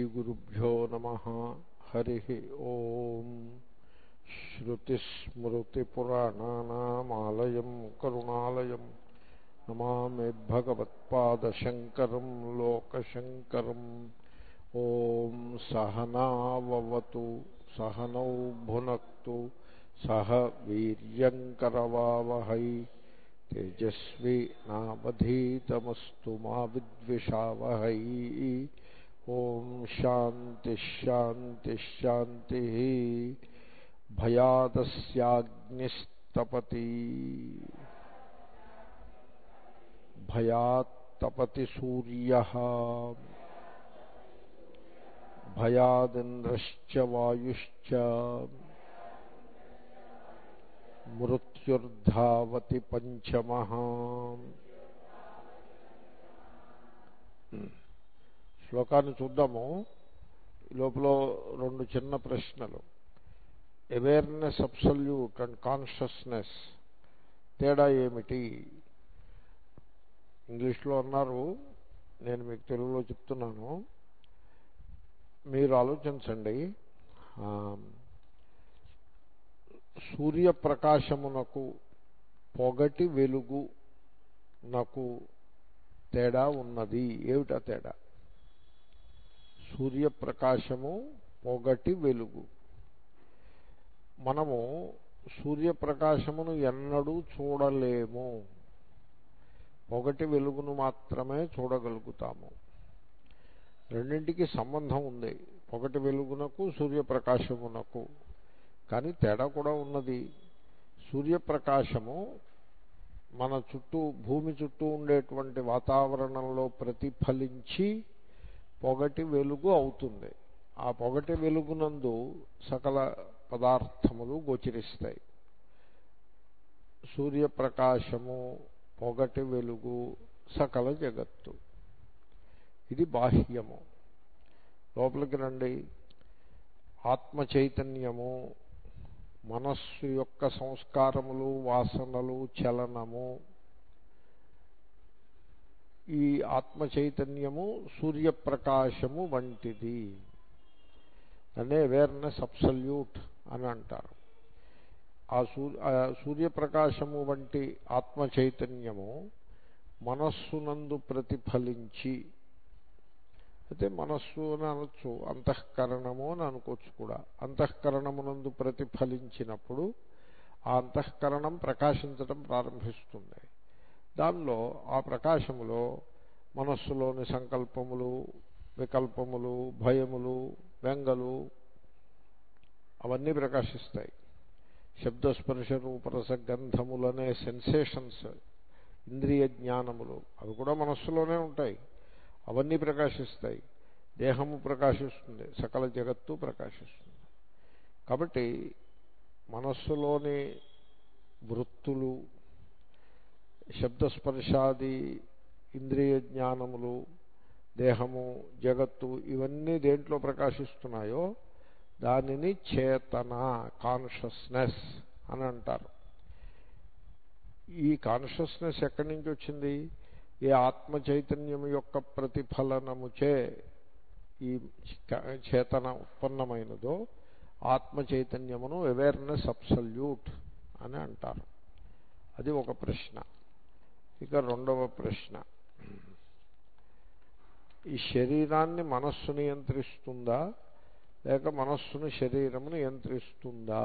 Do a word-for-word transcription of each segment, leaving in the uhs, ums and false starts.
श्रीगुरुभ्यो नमः। हरिः ओम्। श्रुतिस्मृतिपुराणानामालयं करुणालयं नमामि भगवत्पादशङ्करं लोकशङ्करम्। ॐ सहनाववतु सहनौ भुनक्तु सह वीर्यङ्करवावहै तेजस्वी नावधीतमस्तु मा विद्विषावहै। ओम शांति शांति शांति। भयादस्याग्निस्तपति भयात्तपति सूर्यः भयादिन्द्रश्च वायुश्च मृत्युर्धावति पंचमः। శ్లోకాన్ని చూద్దాము. లోపల రెండు చిన్న ప్రశ్నలు. అవేర్నెస్ అబ్సల్యూట్ అండ్ కాన్షియస్నెస్ తేడా ఏమిటి? ఇంగ్లీష్లో అన్నారు, నేను మీకు తెలుగులో చెప్తున్నాను. మీరు ఆలోచించండి. సూర్యప్రకాశమునకు పొగటి వెలుగు నాకు తేడా ఉన్నది. ఏమిటా తేడా? సూర్యప్రకాశము పొగటి వెలుగు. మనము సూర్యప్రకాశమును ఎన్నడూ చూడలేము, పొగటి వెలుగును మాత్రమే చూడగలుగుతాము. రెండింటికి సంబంధం ఉంది, పొగటి వెలుగునకు సూర్యప్రకాశమునకు. కానీ తేడా కూడా ఉన్నది. సూర్యప్రకాశము మన చుట్టూ భూమి చుట్టూ ఉండేటువంటి వాతావరణంలో ప్రతిఫలించి పొగటి వెలుగు అవుతుంది. ఆ పొగటి వెలుగునందు సకల పదార్థములు గోచరిస్తాయి. సూర్యప్రకాశము, పొగటి వెలుగు, సకల జగత్తు. ఇది బాహ్యము. లోపలికి రండి. ఆత్మ చైతన్యము, మనస్సు యొక్క సంస్కారములు, వాసనలు, చలనము. ఈ ఆత్మ చైతన్యము సూర్యప్రకాశము వంటిది. అనే అవేర్నెస్ అబ్సల్యూట్ అని అంటారు. ఆ సూర్యప్రకాశము వంటి ఆత్మ చైతన్యము మనస్సునందు ప్రతిఫలించి, అయితే మనస్సు అని అనొచ్చు, అంతఃకరణము అని అనుకోవచ్చు కూడా. అంతఃకరణమునందు ప్రతిఫలించినప్పుడు ఆ అంతఃకరణం ప్రకాశించడం ప్రారంభిస్తుంది. దానిలో ఆ ప్రకాశములో మనస్సులోని సంకల్పములు, వికల్పములు, భయములు, బెంగలు అవన్నీ ప్రకాశిస్తాయి. శబ్దస్పర్శ రూపరస గంధములనే సెన్సేషన్స్, ఇంద్రియ జ్ఞానములు, అవి కూడా మనస్సులోనే ఉంటాయి. అవన్నీ ప్రకాశిస్తాయి. దేహము ప్రకాశిస్తుంది, సకల జగత్తు ప్రకాశిస్తుంది. కాబట్టి మనస్సులోని వృత్తులు, శబ్దస్పర్శాది ఇంద్రియ జ్ఞానములు, దేహము, జగత్తు, ఇవన్నీ దేంట్లో ప్రకాశిస్తున్నాయో దానిని చేతన, కాన్షియస్నెస్ అని అంటారు. ఈ కాన్షియస్నెస్ ఎక్కడి నుంచి వచ్చింది? ఏ ఆత్మ చైతన్యం యొక్క ప్రతిఫలనముచే ఈ చేతన ఉత్పన్నమైనదో ఆత్మ చైతన్యమును అవేర్నెస్ అబ్సల్యూట్ అని అంటారు. అది ఒక ప్రశ్న. ఇక రెండవ ప్రశ్న, ఈ శరీరాన్ని మనస్సు నియంత్రిస్తుందా లేక మనస్సును శరీరము నియంత్రిస్తుందా?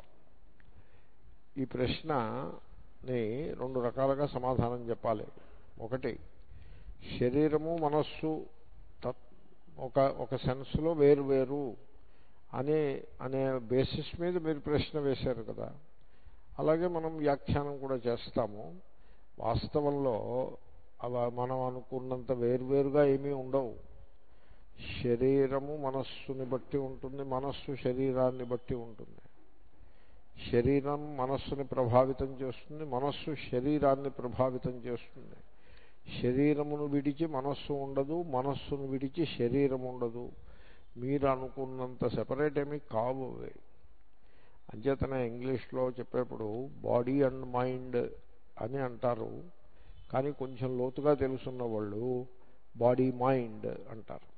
ఈ ప్రశ్నని రెండు రకాలుగా సమాధానం చెప్పాలి. ఒకటి, శరీరము మనస్సు ఒక ఒక సెన్స్లో వేరు వేరు అనే అనే బేసిస్ మీద మీరు ప్రశ్న వేశారు కదా. అలాగే మనం వ్యాఖ్యానం కూడా చేస్తాము. వాస్తవంలో అవి మనం అనుకున్నంత వేరువేరుగా ఏమీ ఉండవు. శరీరము మనస్సుని బట్టి ఉంటుంది, మనస్సు శరీరాన్ని బట్టి ఉంటుంది. శరీరం మనస్సుని ప్రభావితం చేస్తుంది, మనస్సు శరీరాన్ని ప్రభావితం చేస్తుంది. శరీరమును విడిచి మనస్సు ఉండదు, మనస్సును విడిచి శరీరం ఉండదు. మీరు అనుకున్నంత సెపరేట్ ఏమీ కావు. అంచేతనే ఇంగ్లీష్లో చెప్పేప్పుడు బాడీ అండ్ మైండ్ అని అంటారు. కానీ కొంచెం లోతుగా తెలుసున్న వాళ్ళు బాడీ మైండ్ అంటారు.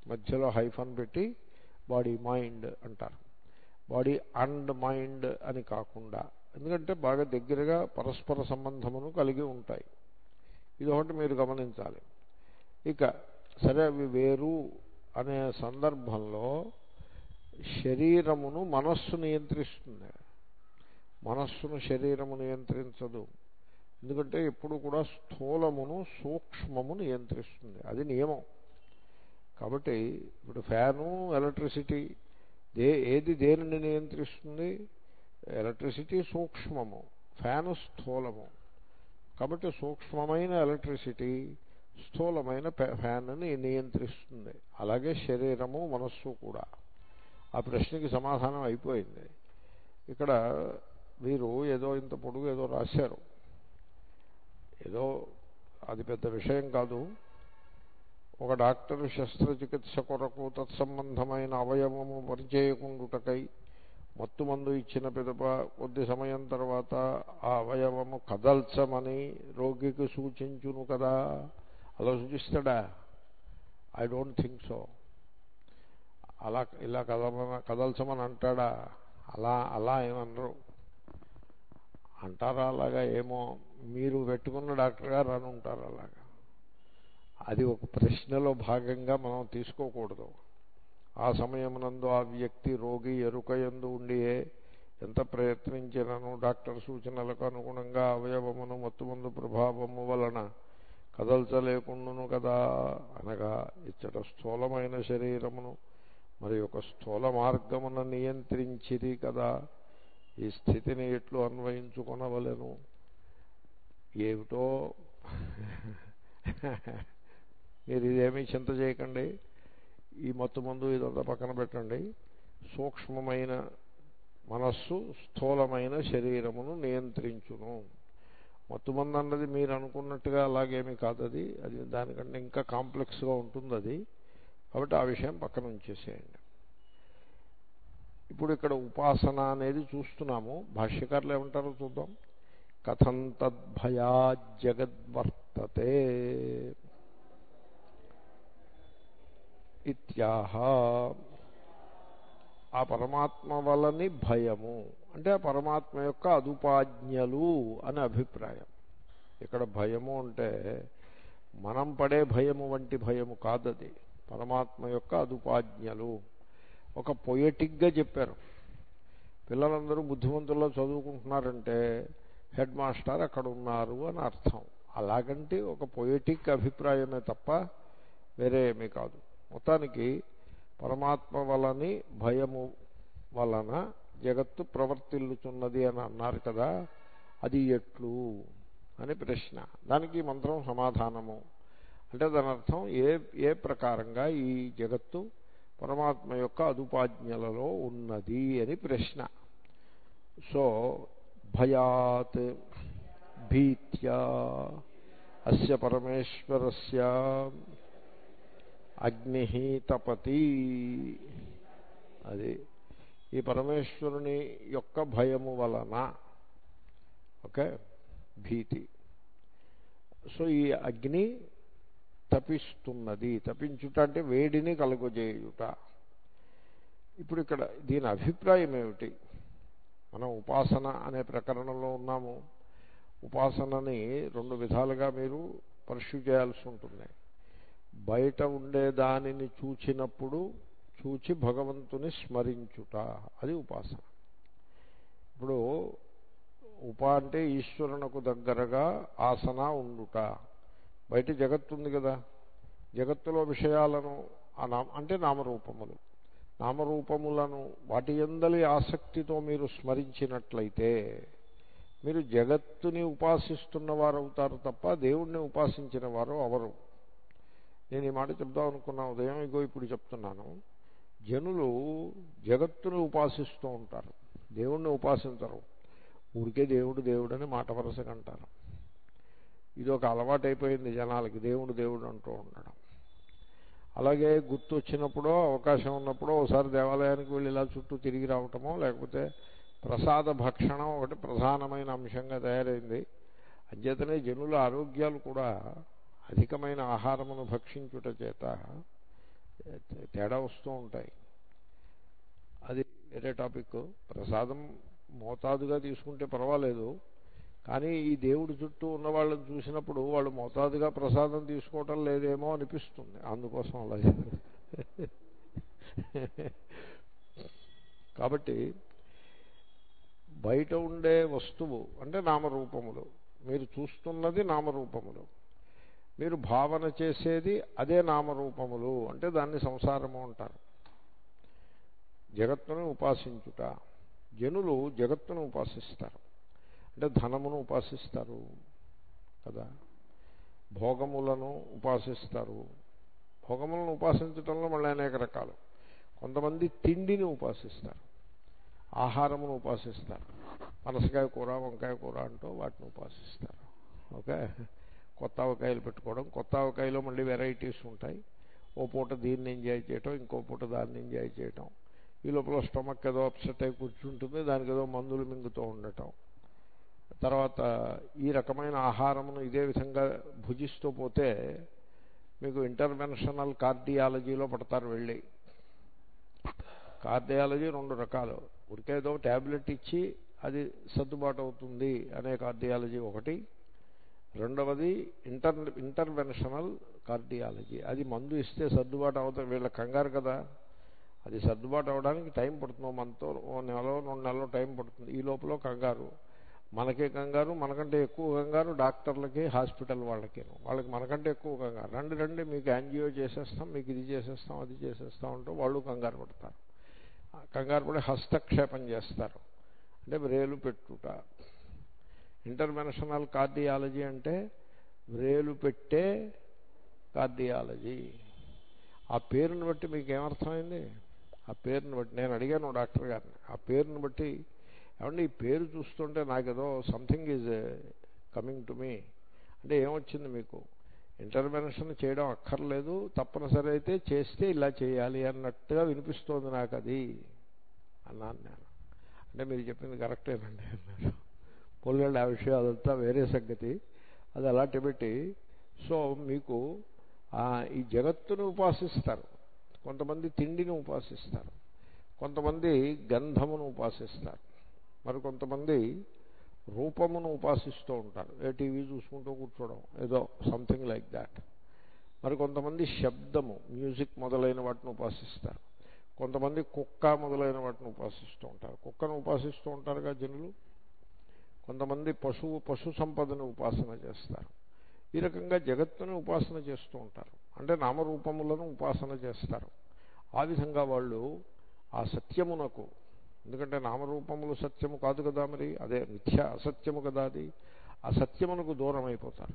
మధ్యలో హైఫన్ పెట్టి బాడీ మైండ్ అంటారు. బాడీ అండ్ మైండ్ అని కాకుండా, ఎందుకంటే బాగా దగ్గరగా పరస్పర సంబంధమును కలిగి ఉంటాయి. ఇదొకటి మీరు గమనించాలి. ఇక సరే అవి వేరు అనే సందర్భంలో శరీరమును మనస్సు నియంత్రిస్తుంది. మనస్సును శరీరము నియంత్రించదు. ఎందుకంటే ఎప్పుడు కూడా స్థూలమును సూక్ష్మము నియంత్రిస్తుంది. అది నియమం. కాబట్టి ఇప్పుడు ఫ్యాను, ఎలక్ట్రిసిటీ దే ఏది దేనిని నియంత్రిస్తుంది? ఎలక్ట్రిసిటీ సూక్ష్మము, ఫ్యాను స్థూలము. కాబట్టి సూక్ష్మమైన ఎలక్ట్రిసిటీ స్థూలమైన ఫ్యాన్ని నియంత్రిస్తుంది. అలాగే శరీరము మనస్సు కూడా. ఆ ప్రశ్నకి సమాధానం అయిపోయింది. ఇక్కడ మీరు ఏదో ఇంత పొడుగు ఏదో రాశారు, ఏదో అది పెద్ద విషయం కాదు. ఒక డాక్టరు శస్త్రచికిత్స కొరకు తత్సంబంధమైన అవయవము పరిచయకుండుటకై మత్తు మందు ఇచ్చిన పిదప కొద్ది సమయం తర్వాత ఆ అవయవము కదల్చమని రోగికి సూచించును కదా. అలా సూచిస్తాడా? I don't think so. అలా ఇలా కదలమని కదల్చమని అంటాడా? అలా అలా ఏమనరు. అంటారా అలాగా? ఏమో, మీరు పెట్టుకున్న డాక్టర్ గారు అని ఉంటారు అలాగా. అది ఒక ప్రశ్నలో భాగంగా మనం తీసుకోకూడదు. ఆ సమయమునందు ఆ వ్యక్తి రోగి ఎరుకయందు ఉండియే ఎంత ప్రయత్నించినను డాక్టర్ సూచనలకు అనుగుణంగా అవయవమును మత్తుమందు ప్రభావము వలన కదల్చలేకుండును కదా. అనగా ఇచ్చట స్థూలమైన శరీరమును మరి ఒక స్థూల మార్గమున నియంత్రించిది కదా. ఈ స్థితిని ఎట్లు అన్వయించుకొనవలెను? ఏమిటో మీరు ఇదేమీ చింత చేయకండి. ఈ మత్తు మందు ఇదంతా పక్కన పెట్టండి. సూక్ష్మమైన మనస్సు స్థూలమైన శరీరమును నియంత్రించును. మత్తుమందు అన్నది మీరు అనుకున్నట్టుగా అలాగేమీ కాదు. అది అది దానికంటే ఇంకా కాంప్లెక్స్గా ఉంటుంది అది. కాబట్టి ఆ విషయం పక్కన ఉంచేసేయండి. ఇప్పుడు ఇక్కడ ఉపాసన అనేది చూస్తున్నాము. భాష్యకారులు ఏమంటారో చూద్దాం. కథం తద్భయా జగద్వర్తతే ఇత్యాహ. ఆ పరమాత్మ వలని భయము అంటే ఆ పరమాత్మ యొక్క అదుపాజ్ఞలు అని అభిప్రాయం. ఇక్కడ భయము అంటే మనం పడే భయము వంటి భయము కాదది. పరమాత్మ యొక్క అదుపాజ్ఞలు. ఒక పొయటిక్గా చెప్పారు. పిల్లలందరూ బుద్ధిమంతుల్లో చదువుకుంటున్నారంటే హెడ్ మాస్టర్ అక్కడ ఉన్నారు అని అర్థం. అలాగంటే ఒక పొయటిక్ అభిప్రాయమే తప్ప వేరే ఏమీ కాదు. మొత్తానికి పరమాత్మ వలని భయము వలన జగత్తు ప్రవర్తిల్లుతున్నది అని అన్నారు కదా. అది ఎట్లు అని ప్రశ్న. దానికి మంత్రం సమాధానము. అంటే దాని అర్థం ఏ ఏ ప్రకారంగా ఈ జగత్తు పరమాత్మ యొక్క అదుపాజ్ఞలలో ఉన్నది అని ప్రశ్న. సో భయాత్ భీత్యా అస్య పరమేశ్వరస్య అగ్ని తపతి. అది ఈ పరమేశ్వరుని యొక్క భయము వలన, ఓకే, భీతి. సో ఈ అగ్ని తపిస్తున్నది. తపించుట అంటే వేడిని కలుగజేయుట. ఇప్పుడు ఇక్కడ దీని అభిప్రాయం ఏమిటి? మనం ఉపాసన అనే ప్రకరణంలో ఉన్నాము. ఉపాసనని రెండు విధాలుగా మీరు పర్స్యూ చేయాల్సి ఉంటుంది. బయట ఉండే దానిని చూచినప్పుడు చూచి భగవంతుని స్మరించుట, అది ఉపాసన. ఇప్పుడు ఉప అంటే ఈశ్వరునకు దగ్గరగా ఆసన ఉండుట. బయట జగత్తు ఉంది కదా, జగత్తులో విషయాలను అంటే నామరూపములు, నామరూపములను వాటి యందలి ఆసక్తితో మీరు స్మరించినట్లయితే మీరు జగత్తుని ఉపాసిస్తున్న వారు అవుతారు తప్ప దేవుణ్ణి ఉపాసించిన వారు అవరు. నేను ఈ మాట చెప్దాం అనుకున్నా ఉదయం, ఇగో ఇప్పుడు చెప్తున్నాను. జనులు జగత్తుని ఉపాసిస్తూ ఉంటారు, దేవుణ్ణి ఉపాసించరు. ఊరికే దేవుడు దేవుడు అని మాట వరుసగా అంటారు. ఇది ఒక అలవాటు అయిపోయింది జనాలకి, దేవుడు దేవుడు అంటూ ఉండడం. అలాగే గుర్తు వచ్చినప్పుడో అవకాశం ఉన్నప్పుడో ఒకసారి దేవాలయానికి వెళ్ళి ఇలా చుట్టూ తిరిగి రావటమో, లేకపోతే ప్రసాద భక్షణం ఒకటి ప్రధానమైన అంశంగా తయారైంది. అంచేతనే జనుల ఆరోగ్యాలు కూడా అధికమైన ఆహారమును భక్షించుట చేత తేడా వస్తూ ఉంటాయి. అది వేరే టాపిక్. ప్రసాదం మోతాదుగా తీసుకుంటే పర్వాలేదు, కానీ ఈ దేవుడి చుట్టూ ఉన్న వాళ్ళని చూసినప్పుడు వాళ్ళు మోతాదుగా ప్రసాదం తీసుకోవటం లేదేమో అనిపిస్తుంది. అందుకోసం అలాగే. కాబట్టి బయట ఉండే వస్తువు అంటే నామరూపములు, మీరు చూస్తున్నది నామరూపములు, మీరు భావన చేసేది అదే నామరూపములు అంటే దాన్ని సంసారము అంటారు. జగత్తును ఉపాసించుట, జనులు జగత్తును ఉపాసిస్తారు, అంటే ధనమును ఉపాసిస్తారు కదా, భోగములను ఉపాసిస్తారు. భోగములను ఉపాసించడంలో మళ్ళీ అనేక రకాలు. కొంతమంది తిండిని ఉపాసిస్తారు, ఆహారమును ఉపాసిస్తారు. పనసకాయ కూర, వంకాయ కూర అంటూ వాటిని ఉపాసిస్తారు. ఓకే, కొత్త ఆవకాయలు పెట్టుకోవడం, కొత్త ఆవకాయలో మళ్ళీ వెరైటీస్ ఉంటాయి. ఓ పూట దీన్ని ఎంజాయ్ చేయటం, ఇంకో పూట దాన్ని ఎంజాయ్ చేయటం. ఈ లోపల స్టమక్ ఏదో అప్సెట్ అయి కూర్చుంటుంది, దానికి ఏదో మందులు మింగుతూ ఉండటం. తర్వాత ఈ రకమైన ఆహారమును ఇదే విధంగా భుజిస్తూ పోతే మీకు ఇంటర్వెన్షనల్ కార్డియాలజీలో పడతారు వెళ్ళి. కార్డియాలజీ రెండు రకాలు, ఉరికేదో ట్యాబ్లెట్ ఇచ్చి అది సర్దుబాటు అవుతుంది అనే కార్డియాలజీ ఒకటి, రెండవది ఇంటర్ ఇంటర్వెన్షనల్ కార్డియాలజీ. అది మందు ఇస్తే సర్దుబాటు అవుతుంది, వీళ్ళ కంగారు కదా, అది సర్దుబాటు అవ్వడానికి టైం పడుతుంది. ఓ మంత్తో ఓ నెలలో రెండు నెలలో టైం పడుతుంది. ఈ లోపల కంగారు, మనకే కంగారు, మనకంటే ఎక్కువ కంగారు డాక్టర్లకి, హాస్పిటల్ వాళ్ళకి. వాళ్ళకి మనకంటే ఎక్కువ కంగారు, రండి రండి మీకు యాంజియో చేసేస్తాం, మీకు ఇది చేసేస్తాం, అది చేసేస్తాం అంటూ వాళ్ళు కంగారు పడతారు. కంగారు పడి హస్తక్షేపం చేస్తారు, అంటే వ్రేలు పెట్టుట. ఇంటర్వెన్షనల్ కార్డియాలజీ అంటే వ్రేలు పెట్టే కార్డియాలజీ. ఆ పేరుని బట్టి మీకు ఏమర్థమైంది? ఆ పేరుని బట్టి నేను అడిగాను డాక్టర్ గారిని, ఆ పేరుని బట్టి ఏమంటే ఈ పేరు చూస్తుంటే నాకేదో something is coming to me అంటే ఏమొచ్చింది మీకు? ఇంటర్వెన్షన్ చేయడం అక్కర్లేదు, తప్పనిసరి అయితే చేస్తే ఇలా చేయాలి అన్నట్టుగా వినిపిస్తోంది నాకు అది అన్నాను నేను. అంటే మీరు చెప్పింది కరెక్టేనండి అన్నారు. పొల్లండి ఆ విషయం అదంతా వేరే సంగతి, అది అలాంటి పెట్టి. సో మీకు ఈ జగత్తును ఉపాసిస్తారు, కొంతమంది తిండిని ఉపాసిస్తారు, కొంతమంది గంధమును ఉపాసిస్తారు, మరి కొంతమంది రూపమును ఉపాసిస్తూ ఉంటారు, ఏ టీవీ చూసుకుంటూ కూర్చోవడం ఏదో సంథింగ్ లైక్ దాట్. మరి కొంతమంది శబ్దము, మ్యూజిక్ మొదలైన వాటిని ఉపాసిస్తారు, కొంతమంది కుక్క మొదలైన వాటిని ఉపాసిస్తూ ఉంటారు. కుక్కను ఉపాసిస్తూ ఉంటారుగా జనులు. కొంతమంది పశువు పశు సంపదను ఉపాసన చేస్తారు. ఈ రకంగా జగత్తును ఉపాసన చేస్తూ ఉంటారు, అంటే నామరూపములను ఉపాసన చేస్తారు. ఆ విధంగా వాళ్ళు ఆ సత్యమునకు, ఎందుకంటే నామరూపములు సత్యము కాదు కదా, మరి అదే మిథ్య అసత్యము కదా, అది అసత్యమునకు దూరం అయిపోతారు.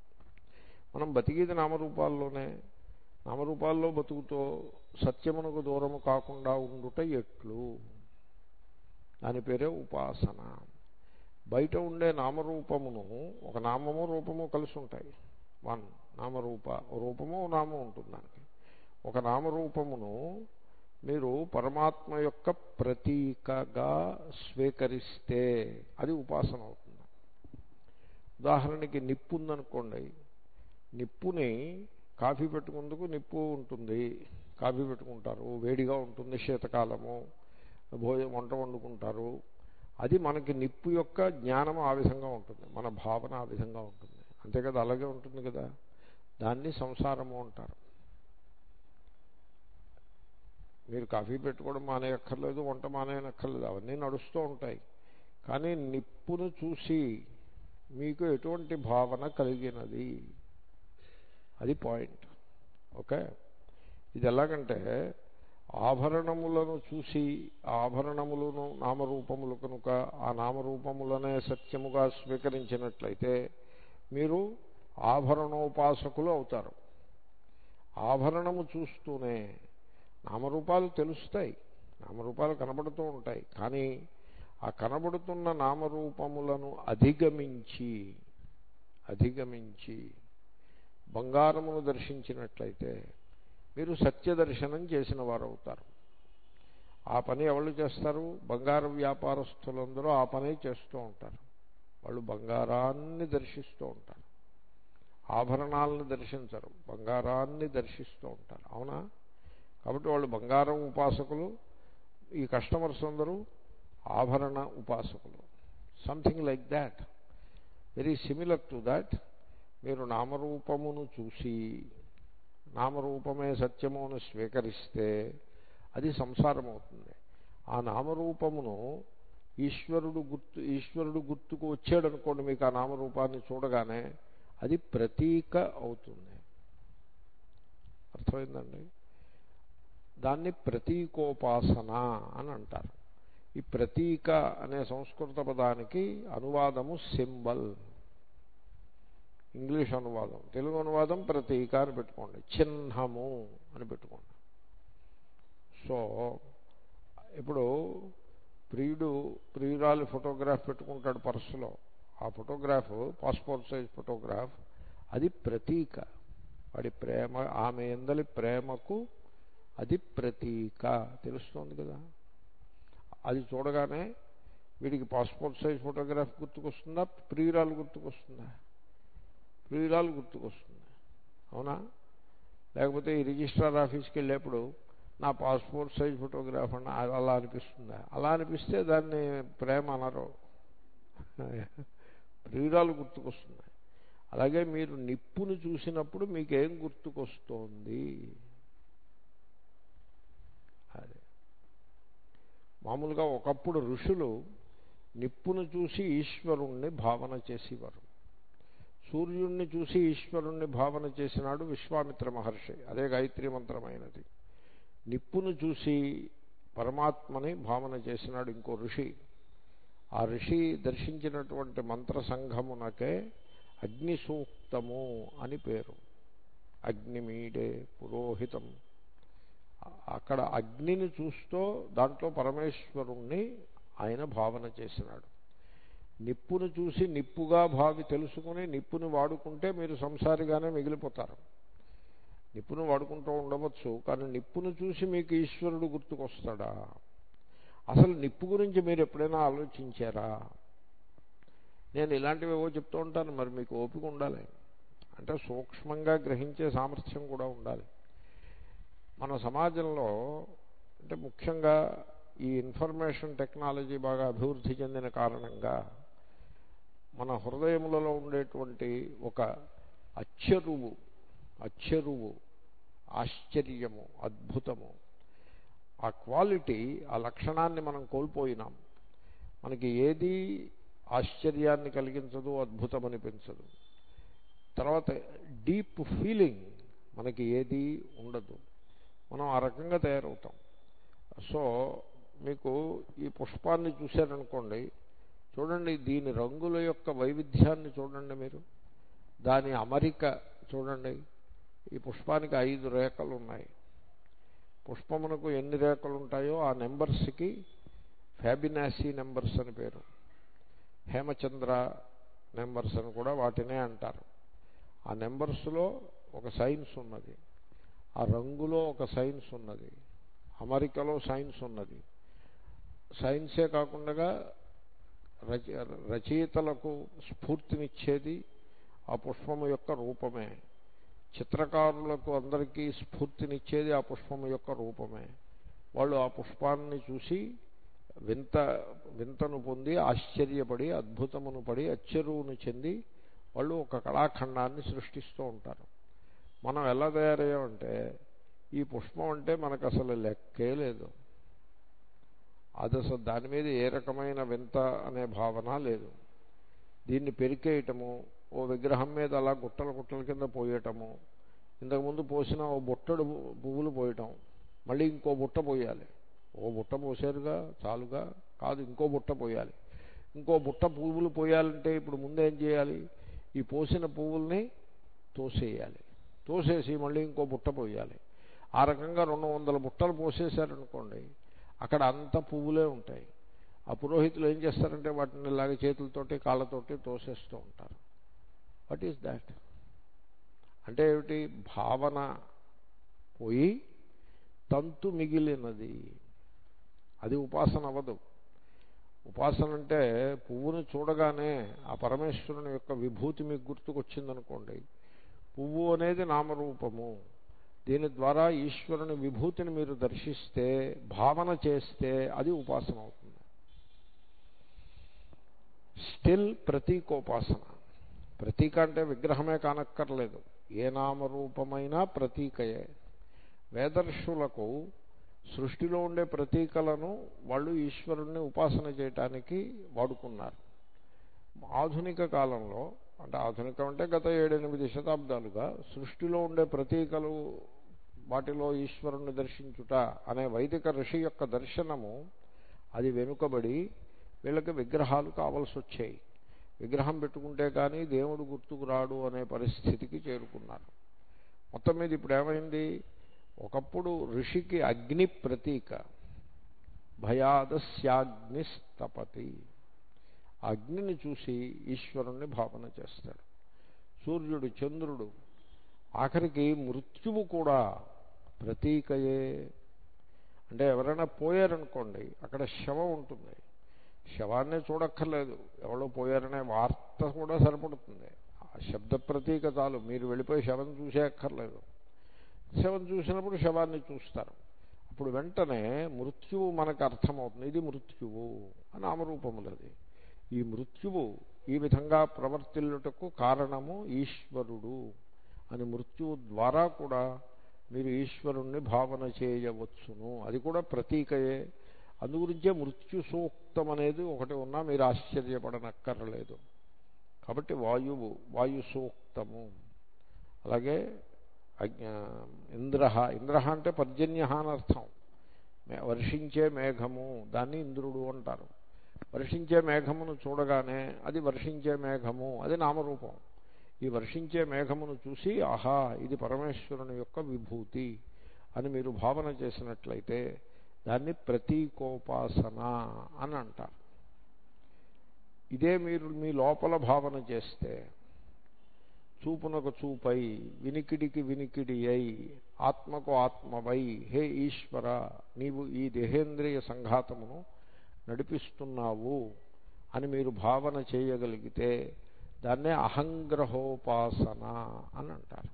మనం బతికేది నామరూపాల్లోనే, నామరూపాల్లో బతుకుతో సత్యమునకు దూరము కాకుండా ఉండుట ఎట్లు? దాని పేరే ఉపాసన. బయట ఉండే నామరూపమును, ఒక నామము రూపము కలిసి ఉంటాయి, వన్ నామరూప, రూపము నామం ఉంటుంది దానికి. ఒక నామరూపమును మీరు పరమాత్మ యొక్క ప్రతీకగా స్వీకరిస్తే అది ఉపాసన అవుతుంది. ఉదాహరణకి నిప్పు ఉందనుకోండి, నిప్పుని కాఫీ పెట్టుకుందుకు నిప్పు ఉంటుంది, కాఫీ పెట్టుకుంటారు, వేడిగా ఉంటుంది, శీతకాలము, భోజనం వంట వండుకుంటారు. అది మనకి నిప్పు యొక్క జ్ఞానం ఆ విధంగా ఉంటుంది, మన భావన ఆ విధంగా ఉంటుంది, అంతే కదా, అలాగే ఉంటుంది కదా. దాన్ని సంసారము అంటారు. మీరు కాఫీ పెట్టుకోవడం మానేయక్కర్లేదు, వంట మానేయనక్కర్లేదు, అవన్నీ నడుస్తూ ఉంటాయి. కానీ నిప్పును చూసి మీకు ఎటువంటి భావన కలిగినది, అది పాయింట్. ఓకే, ఇది ఎలాగంటే ఆభరణములను చూసి, ఆభరణములను నామరూపములు కనుక ఆ నామరూపములనే సత్యముగా స్వీకరించినట్లయితే మీరు ఆభరణోపాసకులు అవుతారు. ఆభరణము చూస్తూనే నామరూపాలు తెలుస్తాయి, నామరూపాలు కనబడుతూ ఉంటాయి, కానీ ఆ కనబడుతున్న నామరూపములను అధిగమించి అధిగమించి బంగారమును దర్శించినట్లయితే మీరు సత్య దర్శనం చేసిన వారు అవుతారు. ఆ పని ఎవరు చేస్తారు? బంగారు వ్యాపారస్తులందరూ ఆ పని చేస్తూ ఉంటారు. వాళ్ళు బంగారాన్ని దర్శిస్తూ ఉంటారు, ఆభరణాలను దర్శించరు, బంగారాన్ని దర్శిస్తూ ఉంటారు. అవునా? కాబట్టి వాళ్ళు బంగారం ఉపాసకులు, ఈ కస్టమర్స్ అందరూ ఆభరణ ఉపాసకులు. Something like that, very similar to that. మీరు నామరూపమును చూసి నామరూపమే సత్యము అని స్వీకరిస్తే అది సంసారం అవుతుంది. ఆ నామరూపమును ఈశ్వరుడు గుర్తు ఈశ్వరుడు గుర్తుకు వచ్చాడు అనుకోండి, మీకు ఆ నామరూపాన్ని చూడగానే అది ప్రతీక అవుతుంది. అర్థమైందండి? దాన్ని ప్రతీకోపాసన అని అంటారు. ఈ ప్రతీక అనే సంస్కృత పదానికి అనువాదము సింబల్, ఇంగ్లీష్ అనువాదం. తెలుగు అనువాదం ప్రతీక అని పెట్టుకోండి, చిహ్నము అని పెట్టుకోండి. సో ఇప్పుడు ప్రియుడు ప్రియురాలి ఫోటోగ్రాఫ్ పెట్టుకుంటాడు పర్సులో. ఆ ఫోటోగ్రాఫ్ పాస్పోర్ట్ సైజ్ ఫోటోగ్రాఫ్, అది ప్రతీక. వాడి ప్రేమ, ఆమె యందలి ప్రేమకు అది ప్రతీక. తెలుస్తోంది కదా? అది చూడగానే వీడికి పాస్పోర్ట్ సైజ్ ఫోటోగ్రాఫ్ గుర్తుకొస్తుందా, ప్రియురాలు గుర్తుకొస్తుందా? ప్రియురాలు గుర్తుకొస్తుంది, అవునా? లేకపోతే ఈ రిజిస్ట్రార్ ఆఫీస్కి వెళ్ళేప్పుడు నా పాస్పోర్ట్ సైజ్ ఫోటోగ్రాఫ్ అని అలా అనిపిస్తుందా? అలా అనిపిస్తే దాన్ని ప్రేమ అనరు, ప్రియురాలు గుర్తుకొస్తుంది. అలాగే మీరు నిప్పును చూసినప్పుడు మీకేం గుర్తుకొస్తోంది? అదే మామూలుగా ఒకప్పుడు ఋషులు నిప్పును చూసి ఈశ్వరుణ్ణి భావన చేసేవారు. సూర్యుణ్ణి చూసి ఈశ్వరుణ్ణి భావన చేసినాడు విశ్వామిత్ర మహర్షి, అదే గాయత్రీ మంత్రమైనది. నిప్పును చూసి పరమాత్మని భావన చేసినాడు ఇంకో ఋషి. ఆ ఋషి దర్శించినటువంటి మంత్ర సంఘమునకే అగ్ని సూక్తము అని పేరు. అగ్నిమీడే పురోహితం. అక్కడ అగ్నిని చూస్తూ దాంట్లో పరమేశ్వరుణ్ణి ఆయన భావన చేసినాడు. నిప్పును చూసి నిప్పుగా భావి తెలుసుకుని నిప్పుని వాడుకుంటే మీరు సంసారిగానే మిగిలిపోతారు. నిప్పును వాడుకుంటూ ఉండవచ్చు, కానీ నిప్పును చూసి మీకు ఈశ్వరుడు గుర్తుకొస్తాడా? అసలు నిప్పు గురించి మీరు ఎప్పుడైనా ఆలోచించారా? నేను ఇలాంటివి ఏవో చెప్తూ ఉంటాను, మరి మీకు ఓపిక ఉండాలి. అంటే సూక్ష్మంగా గ్రహించే సామర్థ్యం కూడా ఉండాలి. మన సమాజంలో అంటే ముఖ్యంగా ఈ ఇన్ఫర్మేషన్ టెక్నాలజీ బాగా అభివృద్ధి చెందిన కారణంగా మన హృదయములలో ఉండేటువంటి ఒక అచ్చరువు అచ్చరువు ఆశ్చర్యము, అద్భుతము, ఆ క్వాలిటీ, ఆ లక్షణాన్ని మనం కోల్పోయినాం. మనకి ఏది ఆశ్చర్యాన్ని కలిగించదు, అద్భుతం అనిపించదు. తర్వాత డీప్ ఫీలింగ్ మనకి ఏది ఉండదు. మనం ఆ రకంగా తయారవుతాం. సో మీకు ఈ పుష్పాన్ని చూశారనుకోండి, చూడండి దీని రంగుల యొక్క వైవిధ్యాన్ని చూడండి, మీరు దాని అమరిక చూడండి. ఈ పుష్పానికి ఐదు రేఖలు ఉన్నాయి. పుష్పమునకు ఎన్ని రేఖలు ఉంటాయో ఆ నెంబర్స్కి ఫ్యాబినాసీ నెంబర్స్ అని పేరు. హేమచంద్ర నెంబర్స్ అని కూడా వాటినే అంటారు. ఆ నెంబర్స్లో ఒక సైన్స్ ఉన్నది, ఆ రంగులో ఒక సైన్స్ ఉన్నది, అమరికలో సైన్స్ ఉన్నది. సైన్సే కాకుండా రచ రచయితలకు స్ఫూర్తినిచ్చేది ఆ పుష్పము యొక్క రూపమే. చిత్రకారులకు అందరికీ స్ఫూర్తినిచ్చేది ఆ పుష్పము యొక్క రూపమే. వాళ్ళు ఆ పుష్పాన్ని చూసి వింత వింతను పొంది ఆశ్చర్యపడి అద్భుతమును పడి అచ్చరువును చెంది వాళ్ళు ఒక కళాఖండాన్ని సృష్టిస్తూ ఉంటారు. మనం ఎలా తయారయ్యామంటే ఈ పుష్పం అంటే మనకు అసలు లెక్కే లేదు. అది అసలు దాని మీద ఏ రకమైన వింత అనే భావన లేదు. దీన్ని పెరికేయటము, ఓ విగ్రహం మీద అలా గుట్టల గుట్టల కింద పోయటము, ఇంతకుముందు పోసిన ఓ బుట్టడు పువ్వులు పోయటం, మళ్ళీ ఇంకో బుట్ట పోయాలి. ఓ బుట్ట పోసారుగా చాలుగా, కాదు ఇంకో బుట్ట పోయాలి. ఇంకో బుట్ట పువ్వులు పోయాలంటే ఇప్పుడు ముందేం చేయాలి? ఈ పోసిన పువ్వుల్ని తోసేయాలి. తోసేసి మళ్ళీ ఇంకో బుట్ట పోయాలి. ఆ రకంగా రెండు వందల బుట్టలు పోసేశారనుకోండి, అక్కడ అంత పువ్వులే ఉంటాయి. ఆ పురోహితులు ఏం చేస్తారంటే వాటిని ఇలాగ చేతులతోటి కాళ్ళతోటి తోసేస్తూ ఉంటారు. What is that? అంటే ఏమిటి? భావన పోయి తంతు మిగిలినది. అది ఉపాసన అవ్వదు. ఉపాసన అంటే పువ్వును చూడగానే ఆ పరమేశ్వరుని యొక్క విభూతి మీకు గుర్తుకొచ్చిందనుకోండి, పువ్వు అనేది నామరూపము, దీని ద్వారా ఈశ్వరుని విభూతిని మీరు దర్శిస్తే, భావన చేస్తే అది ఉపాసన అవుతుంది. స్టిల్ ప్రతీకోపాసన. ప్రతీక అంటే విగ్రహమే కానక్కర్లేదు, ఏ నామరూపమైనా ప్రతీకయే. వేదర్షులకు సృష్టిలో ఉండే ప్రతీకలను వాళ్ళు ఈశ్వరుణ్ణి ఉపాసన చేయటానికి వాడుకున్నారు. ఆధునిక కాలంలో, అంటే ఆధునికం అంటే గత ఏడెనిమిది శతాబ్దాలుగా సృష్టిలో ఉండే ప్రతీకలు, వాటిలో ఈశ్వరుణ్ణి దర్శించుట అనే వైదిక ఋషి యొక్క దర్శనము అది వెనుకబడి వీళ్ళకి విగ్రహాలు కావలసి వచ్చాయి. విగ్రహం పెట్టుకుంటే కానీ దేవుడు గుర్తుకు రాడు అనే పరిస్థితికి చేరుకున్నారు. మొత్తం మీద ఇప్పుడు ఏమైంది, ఒకప్పుడు ఋషికి అగ్ని ప్రతీక, భయాదస్యాగ్నిస్తపతి, అగ్నిని చూసి ఈశ్వరుణ్ణి భావన చేస్తాడు. సూర్యుడు, చంద్రుడు, ఆఖరికి మృత్యువు కూడా ప్రతీకయే. అంటే ఎవరైనా పోయారనుకోండి, అక్కడ శవం ఉంటుంది, శవాన్నే చూడక్కర్లేదు, ఎవరో పోయారనే వార్త కూడా సరిపడుతుంది. ఆ శబ్ద ప్రతీక చాలు, మీరు వెళ్ళిపోయి శవం చూసే అక్కర్లేదు. శవం చూసినప్పుడు శవాన్ని చూస్తారు, అప్పుడు వెంటనే మృత్యువు మనకు అర్థమవుతుంది, ఇది మృత్యువు అని నామరూపములది. ఈ మృత్యువు ఈ విధంగా ప్రవర్తిల్లుటకు కారణము ఈశ్వరుడు అని మృత్యువు ద్వారా కూడా మీరు ఈశ్వరుణ్ణి భావన చేయవచ్చును. అది కూడా ప్రతీకయే. అందుగురించే మృత్యు సూక్తం అనేది ఒకటి ఉన్నా మీరు ఆశ్చర్యపడనక్కర్లేదు. కాబట్టి వాయువు, వాయు సూక్తము. అలాగే ఇంద్ర, ఇంద్ర అంటే పర్జన్య అని అర్థం. వర్షించే మేఘము, దాన్ని ఇంద్రుడు అంటారు. వర్షించే మేఘమును చూడగానే అది వర్షించే మేఘము, అది నామరూపం. ఈ వర్షించే మేఘమును చూసి ఆహా ఇది పరమేశ్వరుని యొక్క విభూతి అని మీరు భావన చేసినట్లయితే దాన్ని ప్రతీకోపాసన అని అంటారు. ఇదే మీరు మీ లోపల భావన చేస్తే, చూపునకు చూపై, వినికిడికి వినికిడి అయి, ఆత్మకు ఆత్మవై, హే ఈశ్వర నీవు ఈ దేహేంద్రియ సంఘాతమును నడిపిస్తున్నావు అని మీరు భావన చేయగలిగితే దాన్నే అహంగ్రహోపాసన అని అంటారు.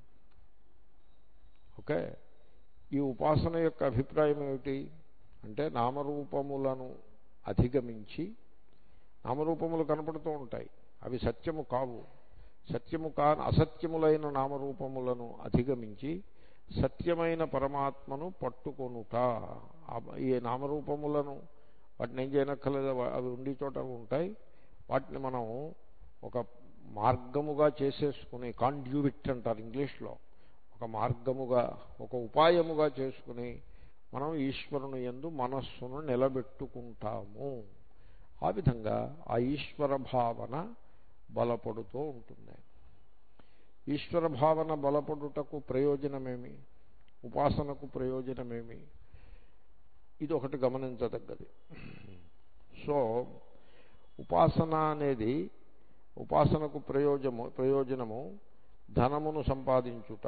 ఓకే, ఈ ఉపాసన యొక్క అభిప్రాయం ఏమిటి అంటే, నామరూపములను అధిగమించి, నామరూపములు కనపడుతూ ఉంటాయి, అవి సత్యము కావు, సత్యము కా అసత్యములైన నామరూపములను అధిగమించి సత్యమైన పరమాత్మను పట్టుకొనుట. ఈ నామరూపములను వాటిని ఏం చేయనక్కర్లేదు, అవి ఉండే చోట ఉంటాయి, వాటిని మనం ఒక మార్గముగా చేసేసుకుని, కాండ్యూవిట్ అంటారు ఇంగ్లీష్లో, ఒక మార్గముగా, ఒక ఉపాయముగా చేసుకుని మనం ఈశ్వరుని యందు మనస్సును నిలబెట్టుకుంటాము. ఆ విధంగా ఆ ఈశ్వర భావన బలపడుతూ ఉంటుంది. ఈశ్వర భావన బలపడుటకు ప్రయోజనమేమి, ఉపాసనకు ప్రయోజనమేమి, ఇది ఒకటి గమనించదగ్గది. సో ఉపాసన అనేది, ఉపాసనకు ప్రయోజనము ప్రయోజనము ధనమును సంపాదించుట,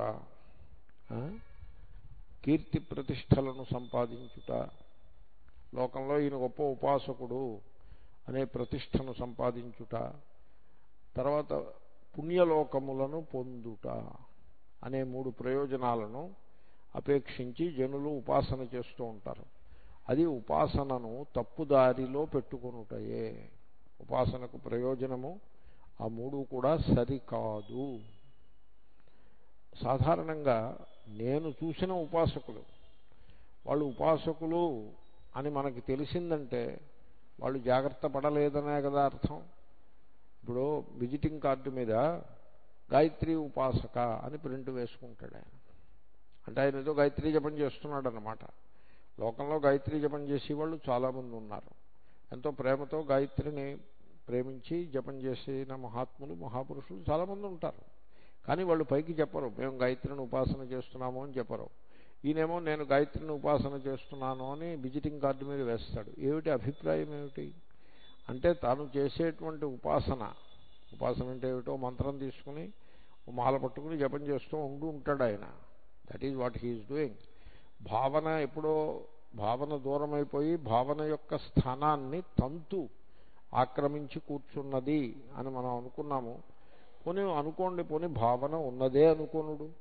కీర్తి ప్రతిష్టలను సంపాదించుట, లోకంలో ఈయన గొప్ప ఉపాసకుడు అనే ప్రతిష్టను సంపాదించుట, తర్వాత పుణ్యలోకములను పొందుట అనే మూడు ప్రయోజనాలను అపేక్షించి జనులు ఉపాసన చేస్తూ ఉంటారు. అది ఉపాసనను తప్పుదారిలో పెట్టుకొనుటయే. ఉపాసనకు ప్రయోజనము ఆ మూడు కూడా సరికాదు. సాధారణంగా నేను చూసిన ఉపాసకులు, వాళ్ళు ఉపాసకులు అని మనకి తెలిసిందంటే వాళ్ళు జాగ్రత్త పడలేదనే కదా అర్థం. ఇప్పుడు విజిటింగ్ కార్డు మీద గాయత్రి ఉపాసక అని ప్రింట్ వేసుకుంటాడు ఆయన, అంటే ఆయన ఏదో గాయత్రీ జపం చేస్తున్నాడు అన్నమాట. లోకంలో గాయత్రీ జపం చేసేవాళ్ళు చాలామంది ఉన్నారు. ఎంతో ప్రేమతో గాయత్రిని ప్రేమించి జపం చేసిన మహాత్ములు, మహాపురుషులు చాలామంది ఉంటారు. కానీ వాళ్ళు పైకి చెప్పరు మేము గాయత్రిని ఉపాసన చేస్తున్నాము అని చెప్పరు. ఈయనేమో నేను గాయత్రిని ఉపాసన చేస్తున్నాను అని విజిటింగ్ కార్డు మీద వేస్తాడు. ఏమిటి అభిప్రాయం ఏమిటి అంటే, తాను చేసేటువంటి ఉపాసన, ఉపాసన అంటే ఏమిటో మంత్రం తీసుకుని మాల పట్టుకుని జపం చేస్తూ ఉంటూ ఉంటాడు ఆయన. That is what he is doing. భావన ఎప్పుడో భావన దూరం అయిపోయి భావన యొక్క స్థానాన్ని తంతు ఆక్రమించి కూర్చున్నది అని మనం అనుకున్నాము. పోనీ అనుకోండి, పోనీ భావన ఉన్నదే అనుకోనుడు,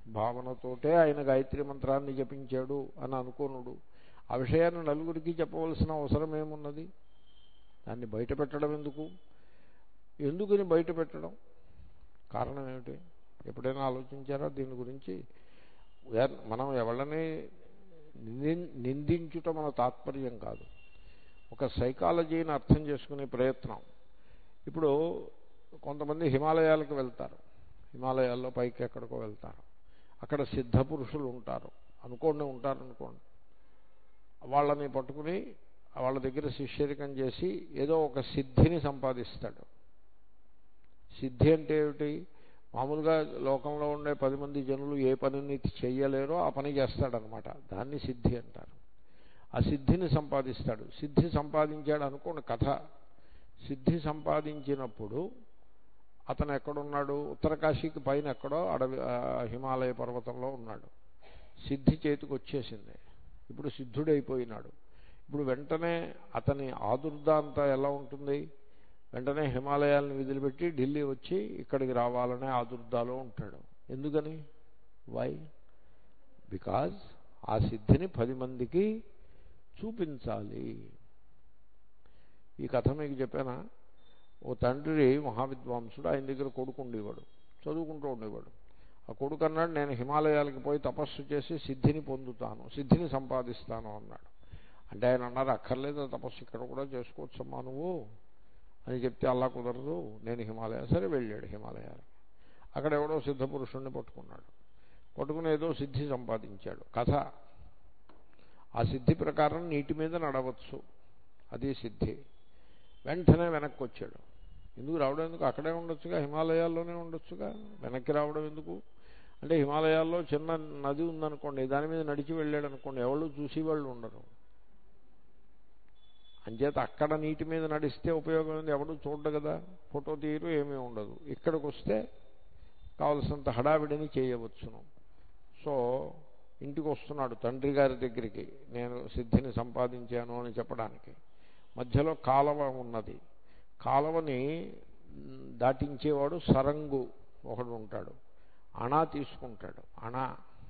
భావనతోటే ఆయన గాయత్రి మంత్రాన్ని జపించాడు అని అనుకోనుడు. ఆ విషయాన్ని నలుగురికి చెప్పవలసిన అవసరం ఏమున్నది? దాన్ని బయట పెట్టడం ఎందుకు? ఎందుకని బయట పెట్టడం? కారణం ఏమిటి? ఎప్పుడైనా ఆలోచించారా దీని గురించి? మనం ఎవరిని నిందించుట మన తాత్పర్యం కాదు. ఒక సైకాలజీని అర్థం చేసుకునే ప్రయత్నం. ఇప్పుడు కొంతమంది హిమాలయాలకు వెళ్తారు, హిమాలయాల్లో పైకి ఎక్కడికో వెళ్తారు, అక్కడ సిద్ధ పురుషులు ఉంటారు అనుకోండి, ఉంటారు అనుకోండి. వాళ్ళని పట్టుకుని వాళ్ళ దగ్గర శిష్యరికం చేసి ఏదో ఒక సిద్ధిని సంపాదిస్తాడు. సిద్ధి అంటే ఏమిటి? మామూలుగా లోకంలో ఉండే పది మంది జనులు ఏ పనిని చెయ్యలేరో ఆ పని చేస్తాడనమాట. దాన్ని సిద్ధి అంటారు. ఆ సిద్ధిని సంపాదిస్తాడు. సిద్ధి సంపాదించాడు అనుకోండి కథ. సిద్ధి సంపాదించినప్పుడు అతను ఎక్కడున్నాడు? ఉత్తరకాశీకి పైన ఎక్కడో అడవి హిమాలయ పర్వతంలో ఉన్నాడు. సిద్ధి చేతికి వచ్చేసింది. ఇప్పుడు సిద్ధుడైపోయినాడు. ఇప్పుడు వెంటనే అతని ఆదుర్ద అంతా ఎలా ఉంటుంది? వెంటనే హిమాలయాలను వదిలిపెట్టి ఢిల్లీ వచ్చి ఇక్కడికి రావాలనే ఆదుర్దాలో ఉంటాడు. ఎందుకని? వై? బికాజ్ ఆ సిద్ధిని పది మందికి చూపించాలి. ఈ కథ మీకు చెప్పానా? ఓ తండ్రి మహావిద్వాంసుడు, ఆయన దగ్గర కొడుకు ఉండేవాడు, చదువుకుంటూ ఉండేవాడు. ఆ కొడుకు అన్నాడు, నేను హిమాలయాలకు పోయి తపస్సు చేసి సిద్ధిని పొందుతాను, సిద్ధిని సంపాదిస్తాను అన్నాడు. అంటే ఆయన అన్నారు, అక్కర్లేదు తపస్సు ఇక్కడ కూడా చేసుకోవచ్చమ్మా నువ్వు అని చెప్తే, అలా కుదరదు, నేను హిమాలయ. సరే వెళ్ళాడు హిమాలయాలకు. అక్కడ ఎవడో సిద్ధపురుషుణ్ణి పట్టుకున్నాడు. పట్టుకుని ఏదో సిద్ధి సంపాదించాడు. కథ. ఆ సిద్ధి ప్రకారం నీటి మీద నడవచ్చు, అది సిద్ధి. వెంటనే వెనక్కి వచ్చాడు. ఎందుకు రావడం? ఎందుకు? అక్కడే ఉండొచ్చుగా, హిమాలయాల్లోనే ఉండొచ్చుగా, వెనక్కి రావడం ఎందుకు? అంటే హిమాలయాల్లో చిన్న నది ఉందనుకోండి, దాని మీద నడిచి వెళ్ళాడు అనుకోండి, ఎవరు చూసేవాళ్ళు ఉండరు. అంచేత అక్కడ నీటి మీద నడిస్తే ఉపయోగం ఉంది, ఎవడు చూడడు కదా, ఫోటో తీయరు, ఏమీ ఉండదు. ఇక్కడికి వస్తే కావలసినంత హడావిడిని చేయవచ్చును. సో ఇంటికి వస్తున్నాడు తండ్రి గారి దగ్గరికి, నేను సిద్ధిని సంపాదించాను అని చెప్పడానికి. మధ్యలో కాలవ ఉన్నది. కాలవని దాటించేవాడు సరంగు ఒకడు ఉంటాడు. అణా తీసుకుంటాడు. అణా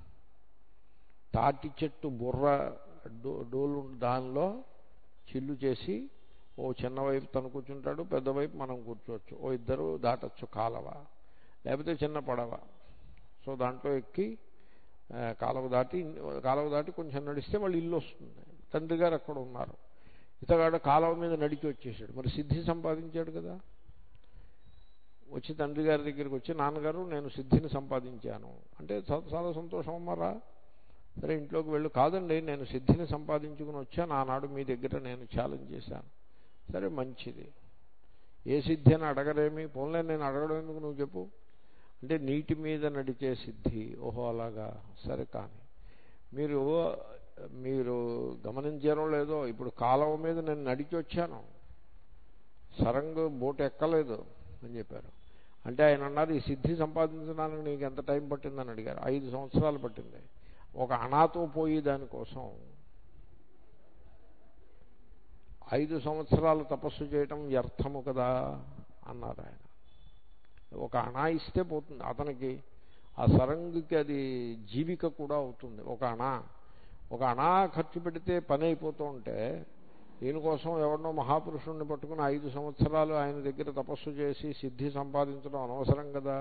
తాటి చెట్టు బుర్ర డో డోలు దానిలో చిల్లు చేసి ఓ చిన్న వైపు తను కూర్చుంటాడు, పెద్ద వైపు మనం కూర్చోవచ్చు. ఓ ఇద్దరు దాటచ్చు కాలవ. లేకపోతే చిన్న పడవ. సో దాంట్లో ఎక్కి కాలువ దాటి కాలువ దాటి కొంచెం నడిస్తే వాళ్ళు ఇల్లు వస్తుంది. తండ్రి గారు అక్కడ ఉన్నారు. ఇతగాడు కాలువ మీద నడిచి వచ్చేసాడు. మరి సిద్ధి సంపాదించాడు కదా. వచ్చి తండ్రి గారి దగ్గరికి వచ్చి, నాన్నగారు నేను సిద్ధిని సంపాదించాను అంటే, చాలా సంతోషం అమ్మారా, సరే ఇంట్లోకి వెళ్ళు. కాదండి, నేను సిద్ధిని సంపాదించుకుని వచ్చాను, ఆనాడు మీ దగ్గర నేను ఛాలెంజ్ చేశాను. సరే మంచిది. ఏ సిద్ధి అని అడగరేమి, పోన్లే నేను అడగడం ఎందుకు, నువ్వు చెప్పు అంటే, నీటి మీద నడిచే సిద్ధి. ఓహో అలాగా, సరే. కానీ మీరు మీరు గమనించారో లేదో, ఇప్పుడు కాలువ మీద నేను నడిచి వచ్చాను, సరంగు బోట్ ఎక్కలేదు అని చెప్పారు. అంటే ఆయన అన్నారు, ఈ సిద్ధి సంపాదించడానికి నీకు ఎంత టైం పట్టిందని అడిగారు. ఐదు సంవత్సరాలు పట్టింది. ఒక అణాతో పోయి దానికోసం ఐదు సంవత్సరాలు తపస్సు చేయటం వ్యర్థము కదా అన్నారు ఆయన. ఒక అణా ఇస్తే పోతుంది అతనికి, ఆ సరంగుకి అది జీవిక కూడా అవుతుంది. ఒక అణా ఒక అణా ఖర్చు పెడితే పని అయిపోతూ ఉంటే, దీనికోసం ఎవరినో మహాపురుషుణ్ణి పట్టుకుని ఐదు సంవత్సరాలు ఆయన దగ్గర తపస్సు చేసి సిద్ధి సంపాదించడం అనవసరం కదా.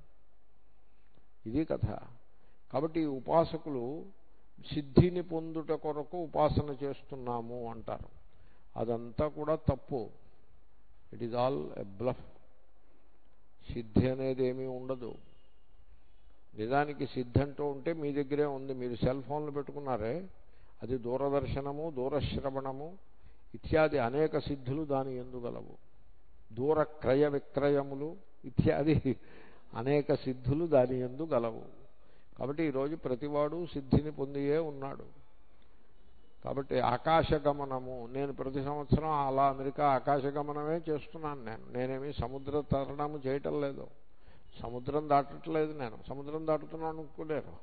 ఇది కథ. కాబట్టి ఉపాసకులు సిద్ధిని పొందుట కొరకు ఉపాసన చేస్తున్నాము అంటారు. అదంతా కూడా తప్పు. It is all a bluff. సిద్ధి అనేది ఏమీ ఉండదు. నిజానికి సిద్ధి అంటూ ఉంటే మీ దగ్గరే ఉంది. మీరు సెల్ ఫోన్లు పెట్టుకున్నారే, అది దూరదర్శనము, దూరశ్రవణము ఇత్యాది అనేక సిద్ధులు దాని యందు గలవు. దూర క్రయ విక్రయములు ఇత్యాది అనేక సిద్ధులు దాని యందు గలవు. కాబట్టి ఈరోజు ప్రతివాడు సిద్ధిని పొందియే ఉన్నాడు. కాబట్టి ఆకాశగమనము, నేను ప్రతి సంవత్సరం అలా అమెరికా ఆకాశగమనమే చేస్తున్నాను. నేను నేనేమి సముద్ర తరణము చేయటం లేదు, సముద్రం దాటట్లేదు. నేను సముద్రం దాటుతున్నాను అనుకోలేను.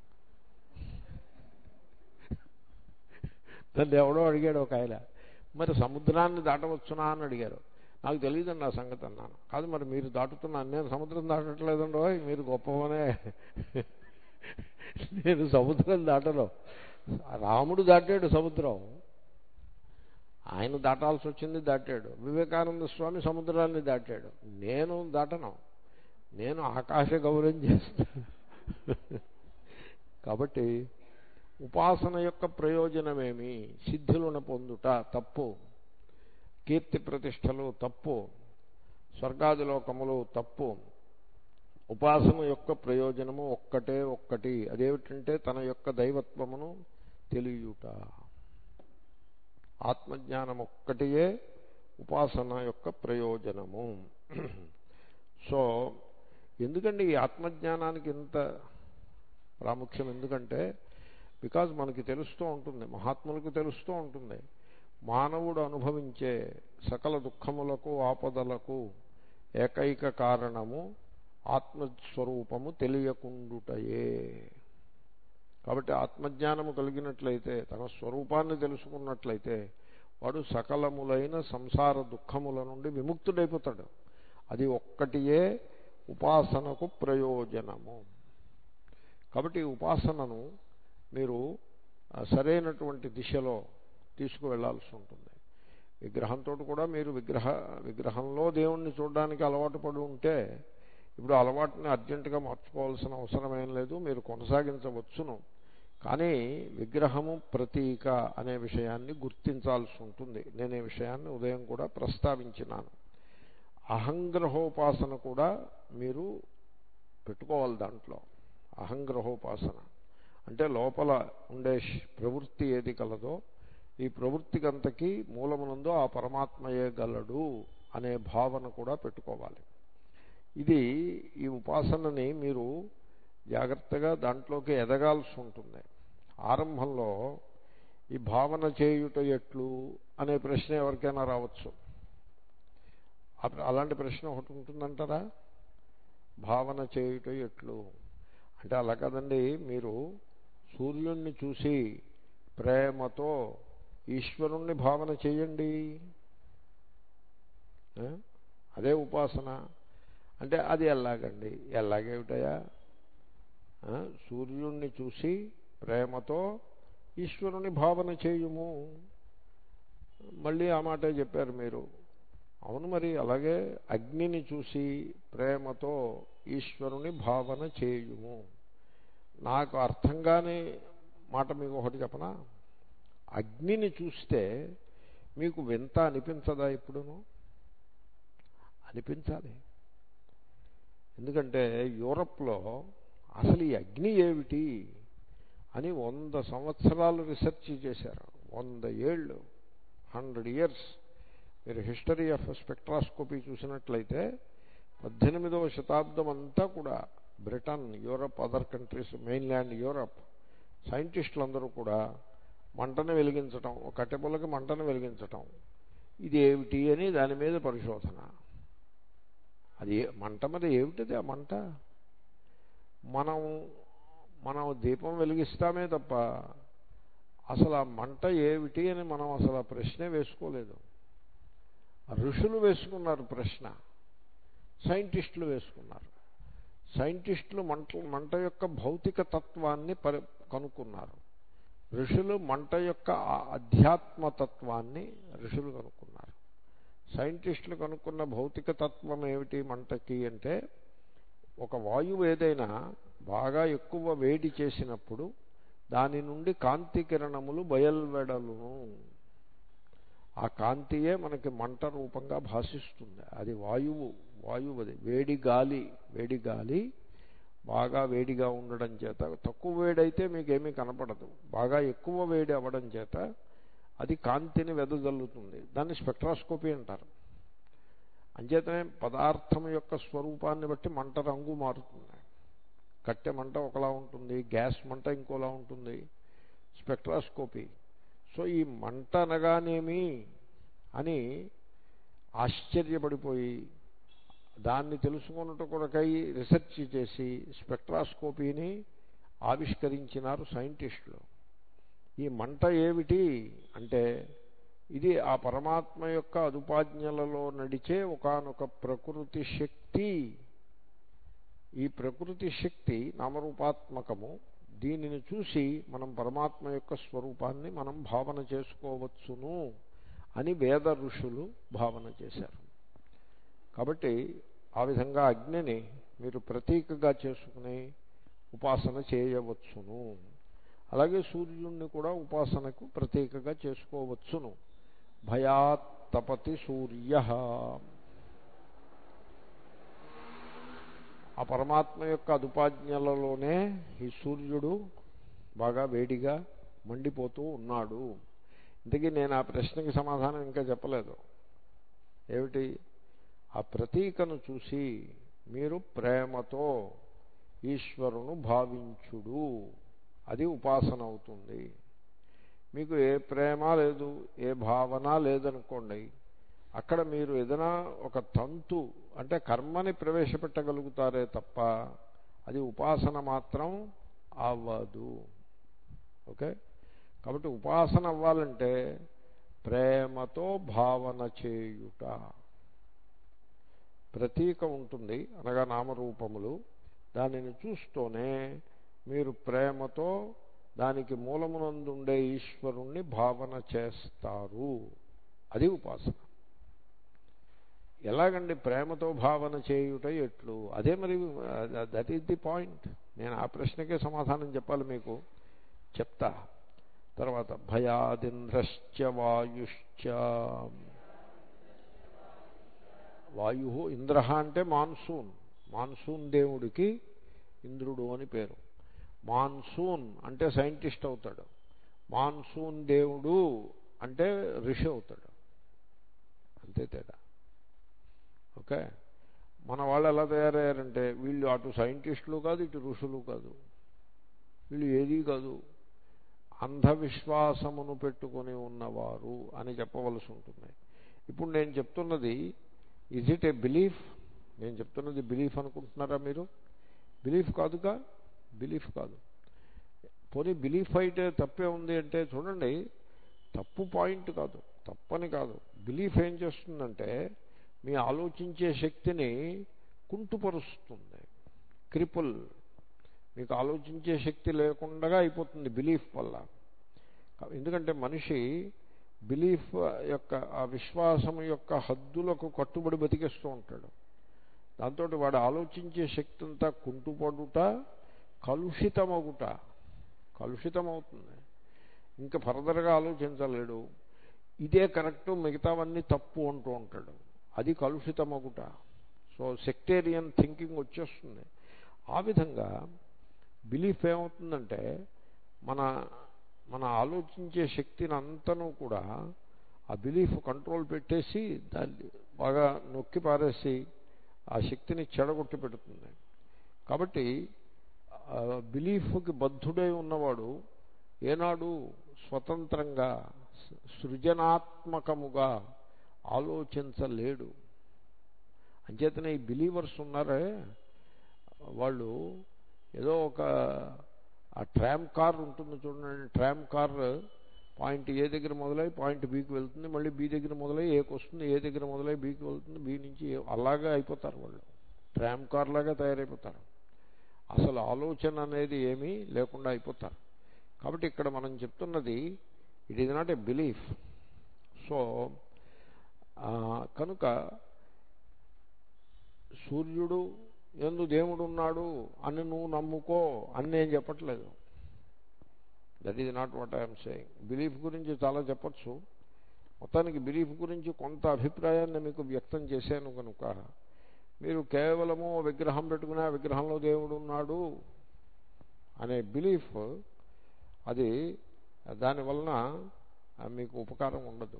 దాన్ని ఎవడో అడిగాడు ఒక ఆయన, మరి సముద్రాన్ని దాటవచ్చునా అని అడిగారు. నాకు తెలియదండి ఆ సంగతి అన్నాను. కాదు మరి మీరు దాటుతున్నాను, నేను సముద్రం దాటట్లేదండో, మీరు గొప్పవనే నేను సముద్రం దాటను. రాముడు దాటాడు సముద్రం, ఆయన దాటాల్సి వచ్చింది దాటాడు. వివేకానంద స్వామి సముద్రాన్ని దాటాడు. నేను దాటను, నేను ఆకాశ గౌరవం చేస్తాను. కాబట్టి ఉపాసన యొక్క ప్రయోజనమేమి? సిద్ధులను పొందుట తప్పు, కీర్తి ప్రతిష్టలు తప్పు, స్వర్గాదిలోకములు తప్పు. ఉపాసన యొక్క ప్రయోజనము ఒక్కటే ఒక్కటి, అదేమిటంటే తన యొక్క దైవత్వమును తెలియుట. ఆత్మజ్ఞానం ఒక్కటియే ఉపాసన యొక్క ప్రయోజనము. సో ఎందుకండి ఈ ఆత్మజ్ఞానానికి ఇంత ప్రాముఖ్యం? ఎందుకంటే బికాజ్ మనకి తెలుస్తూ ఉంటుంది, మహాత్ములకు తెలుస్తూ ఉంటుంది, మానవుడు అనుభవించే సకల దుఃఖములకు ఆపదలకు ఏకైక కారణము ఆత్మస్వరూపము తెలియకుండుటయే. కాబట్టి ఆత్మజ్ఞానము కలిగినట్లయితే, తన స్వరూపాన్ని తెలుసుకున్నట్లయితే వాడు సకలములైన సంసార దుఃఖముల నుండి విముక్తుడైపోతాడు. అది ఒక్కటియే ఉపాసనకు ప్రయోజనము. కాబట్టి ఉపాసనను మీరు సరైనటువంటి దిశలో తీసుకువెళ్లాల్సి ఉంటుంది. విగ్రహంతో కూడా మీరు విగ్రహ విగ్రహంలో దేవుణ్ణి చూడడానికి అలవాటు పడి ఉంటే ఇప్పుడు అలవాటుని అర్జెంటుగా మార్చుకోవాల్సిన అవసరం ఏం లేదు, మీరు కొనసాగించవచ్చును. కానీ విగ్రహము ప్రతీక అనే విషయాన్ని గుర్తించాల్సి ఉంటుంది. నేను ఈ విషయాన్ని ఉదయం కూడా ప్రస్తావించినాను. అహంగ్రహోపాసన కూడా మీరు పెట్టుకోవాలి దాంట్లో. అహంగ్రహోపాసన అంటే లోపల ఉండే ప్రవృత్తి ఏది కలదో ఈ ప్రవృత్తికంతకీ మూలమునందు ఆ పరమాత్మయే గలడు అనే భావన కూడా పెట్టుకోవాలి. ఇది ఈ ఉపాసనని మీరు జాగ్రత్తగా దాంట్లోకి ఎదగాల్సి ఉంటుంది. ఆరంభంలో ఈ భావన చేయుట ఎట్లు అనే ప్రశ్న ఎవరికైనా రావచ్చు. అలాంటి ప్రశ్న ఒకటి ఉంటుందంటారా? భావన చేయుట ఎట్లు అంటే అలా కదండి. మీరు సూర్యుడిని చూసి ప్రేమతో ఈశ్వరుణ్ణి భావన చేయండి, అదే ఉపాసన. అంటే అది ఎలాగండి? ఎలాగేమిటయా? సూర్యుడిని చూసి ప్రేమతో ఈశ్వరుని భావన చేయుము. మళ్ళీ ఆ మాటే చెప్పారు మీరు. అవును మరి, అలాగే అగ్నిని చూసి ప్రేమతో ఈశ్వరుని భావన చేయుము. నాకు అర్థం కాని మాట మీకు ఒకటి చెప్పనా? అగ్నిని చూస్తే మీకు వింత అనిపించదా? ఎప్పుడునూ అనిపించాలి. ఎందుకంటే యూరప్లో అసలు ఈ అగ్ని ఏమిటి అని వంద సంవత్సరాలు రీసెర్చ్ చేశారు. వంద ఏళ్ళు, హండ్రెడ్ ఇయర్స్. మీరు హిస్టరీ ఆఫ్ స్పెక్ట్రాస్కోపీ చూసినట్లయితే పద్దెనిమిదవ శతాబ్దం అంతా కూడా Britain, Europe, other countries, mainland Europe సైంటిస్టులందరూ కూడా మంటను వెలిగించటం, ఒక కట్టెపుల్లకి మంటను వెలిగించటం, ఇది ఏమిటి అని దాని మీద పరిశోధన. అది మంట మీద ఏమిటిది ఆ మంట? మనం మనం దీపం వెలిగిస్తామే తప్ప అసలు ఆ మంట ఏమిటి అని మనం అసలు ఆ ప్రశ్నే వేసుకోలేదు. ఋషులు వేసుకున్నారు ప్రశ్న, సైంటిస్టులు వేసుకున్నారు. సైంటిస్టులు మంట మంట యొక్క భౌతిక తత్వాన్ని పరి కనుక్కున్నారు. ఋషులు మంట యొక్క అధ్యాత్మతత్వాన్ని ఋషులు కనుక్కున్నారు. సైంటిస్టులు కనుక్కున్న భౌతిక తత్వం ఏమిటి మంటకి అంటే, ఒక వాయువు ఏదైనా బాగా ఎక్కువ వేడి చేసినప్పుడు దాని నుండి కాంతి కిరణములు బయల్వెడలును. ఆ కాంతియే మనకి మంట రూపంగా భాషిస్తుంది. అది వాయువు వాయువు అది వేడి గాలి. వేడి గాలి బాగా వేడిగా ఉండడం చేత, తక్కువ వేడైతే మీకేమీ కనపడదు, బాగా ఎక్కువ వేడి అవ్వడం చేత అది కాంతిని వెదజల్లుతుంది. దాన్ని స్పెక్ట్రాస్కోపీ అంటారు. అంచేతనే పదార్థం యొక్క స్వరూపాన్ని బట్టి మంట రంగు మారుతుంది. కట్టె మంట ఒకలా ఉంటుంది, గ్యాస్ మంట ఇంకోలా ఉంటుంది. స్పెక్ట్రాస్కోపీ. సో ఈ మంట అనగానేమి అని ఆశ్చర్యపడిపోయి దాన్ని తెలుసుకున్నట్టు కొరకై రీసెర్చ్ చేసి స్పెక్ట్రాస్కోపీని ఆవిష్కరించినారు సైంటిస్టులు. ఈ మంట ఏమిటి అంటే, ఇది ఆ పరమాత్మ యొక్క అదుపాజ్ఞలలో నడిచే ఒకానొక ప్రకృతి శక్తి ఈ ప్రకృతి శక్తి నామరూపాత్మకము. దీనిని చూసి మనం పరమాత్మ యొక్క స్వరూపాన్ని మనం భావన చేసుకోవచ్చును అని వేద ఋషులు భావన చేశారు. కాబట్టి ఆ విధంగా అగ్నిని మీరు ప్రతీకగా చేసుకుని ఉపాసన చేయవచ్చును. అలాగే సూర్యుడిని కూడా ఉపాసనకు ప్రతీకగా చేసుకోవచ్చును. భయాత్ తపతి సూర్య, ఆ పరమాత్మ యొక్క అదుపాజ్ఞలలోనే ఈ సూర్యుడు బాగా వేడిగా మండిపోతూ ఉన్నాడు. ఇంతకీ నేను ఆ ప్రశ్నకి సమాధానం ఇంకా చెప్పలేదు. ఏమిటి? ఆ ప్రతీకను చూసి మీరు ప్రేమతో ఈశ్వరును భావించుడు, అది ఉపాసన అవుతుంది. మీకు ఏ ప్రేమ లేదు, ఏ భావన లేదనుకోండి, అక్కడ మీరు ఏదైనా ఒక తంతు అంటే కర్మని ప్రవేశపెట్టగలుగుతారే తప్ప అది ఉపాసన మాత్రం అవ్వదు. ఓకే, కాబట్టి ఉపాసన అవ్వాలంటే ప్రేమతో భావన చేయుట. ప్రతీక ఉంటుంది అనగా నామరూపములు, దానిని చూస్తూనే మీరు ప్రేమతో దానికి మూలమునందుండే ఈశ్వరుణ్ణి భావన చేస్తారు. అది ఉపాసన. ఎలాగండి ప్రేమతో భావన చేయుట ఎట్లు? అదే మరి, దట్ ఈస్ ది పాయింట్. నేను ఆ ప్రశ్నకే సమాధానం చెప్పాలి మీకు, చెప్తా తర్వాత. భయాదింద్రశ్చ వాయుశ్చ, వాయు ఇంద్ర అంటే మాన్సూన్, మాన్సూన్ దేవుడికి ఇంద్రుడు అని పేరు. మాన్సూన్ అంటే సైంటిస్ట్ అవుతాడు, మాన్సూన్ దేవుడు అంటే ఋషి అవుతాడు, అంతే తేడా. ఓకే, మన వాళ్ళు ఎలా తయారయ్యారంటే వీళ్ళు అటు సైంటిస్టులు కాదు, ఇటు ఋషులు కాదు, వీళ్ళు ఏదీ కాదు, అంధవిశ్వాసమును పెట్టుకొని ఉన్నవారు అని చెప్పవలసి ఉంటుంది. ఇప్పుడు నేను చెప్తున్నది ఈజ్ ఇట్ ఏ బిలీఫ్? నేను చెప్తున్నది బిలీఫ్ అనుకుంటున్నారా మీరు? బిలీఫ్ కాదుగా, బిలీఫ్ కాదు. పోనీ బిలీఫ్ అయితే తప్పే ఉంది అంటే చూడండి, తప్పు పాయింట్ కాదు, తప్పని కాదు. బిలీఫ్ ఏం చేస్తుందంటే మీ ఆలోచించే శక్తిని కుంటుపరుస్తుంది, క్రిపుల్. మీకు ఆలోచించే శక్తి లేకుండా అయిపోతుంది బిలీఫ్ వల్ల. ఎందుకంటే మనిషి బిలీఫ్ యొక్క ఆ విశ్వాసం యొక్క హద్దులకు కట్టుబడి బతికేస్తూ ఉంటాడు. దాంతో వాడు ఆలోచించే శక్తి అంతా కుంటుపడుట, కలుషితమగుట, కలుషితమవుతుంది. ఇంకా ఫర్దర్గా ఆలోచించలేడు. ఇదే కరెక్టు, మిగతావన్నీ తప్పు అంటూ ఉంటాడు. అది కలుషితమగుట. సో సెక్టేరియన్ థింకింగ్ వచ్చేస్తుంది. ఆ విధంగా బిలీఫ్ ఏమవుతుందంటే మన మన ఆలోచించే శక్తిని అంతనూ కూడా ఆ బిలీఫ్ కంట్రోల్ పెట్టేసి దాన్ని బాగా నొక్కి పారేసి ఆ శక్తిని చెడగొట్టి పెడుతుంది. కాబట్టి బిలీఫ్కి బద్ధుడై ఉన్నవాడు ఏనాడు స్వతంత్రంగా సృజనాత్మకముగా ఆలోచించలేడు. అంచేతనే ఈ బిలీవర్స్ ఉన్నారే, వాళ్ళు ఏదో ఒక ఆ ట్రామ్ కార్ ఉంటుంది చూడండి, ట్రామ్ కార్ పాయింట్ ఏ దగ్గర మొదలై పాయింట్ బీకి వెళ్తుంది, మళ్ళీ బీ దగ్గర మొదలై ఏకి వస్తుంది, ఏ దగ్గర మొదలై బీకి వెళ్తుంది, బీ నుంచి ఏ, అలాగే అయిపోతారు వాళ్ళు. ట్రామ్ కార్ లాగా తయారైపోతారు. అసలు ఆలోచన అనేది ఏమీ లేకుండా అయిపోతారు. కాబట్టి ఇక్కడ మనం చెప్తున్నది it is not a belief. So కనుక సూర్యుడు యందు దేవుడు ఉన్నాడు అని నువ్వు నమ్ముకో అని నేను చెప్పట్లేదు. That is not what I'm saying. Belief గురించి చాలా చెప్పచ్చు. మొత్తానికి బిలీఫ్ గురించి కొంత అభిప్రాయాన్ని మీకు వ్యక్తం చేశాను కనుక మీరు కేవలము విగ్రహం పెట్టుకుని ఆ విగ్రహంలో దేవుడు ఉన్నాడు అనే బిలీఫ్, అది దానివలన మీకు ఉపకారం ఉండదు.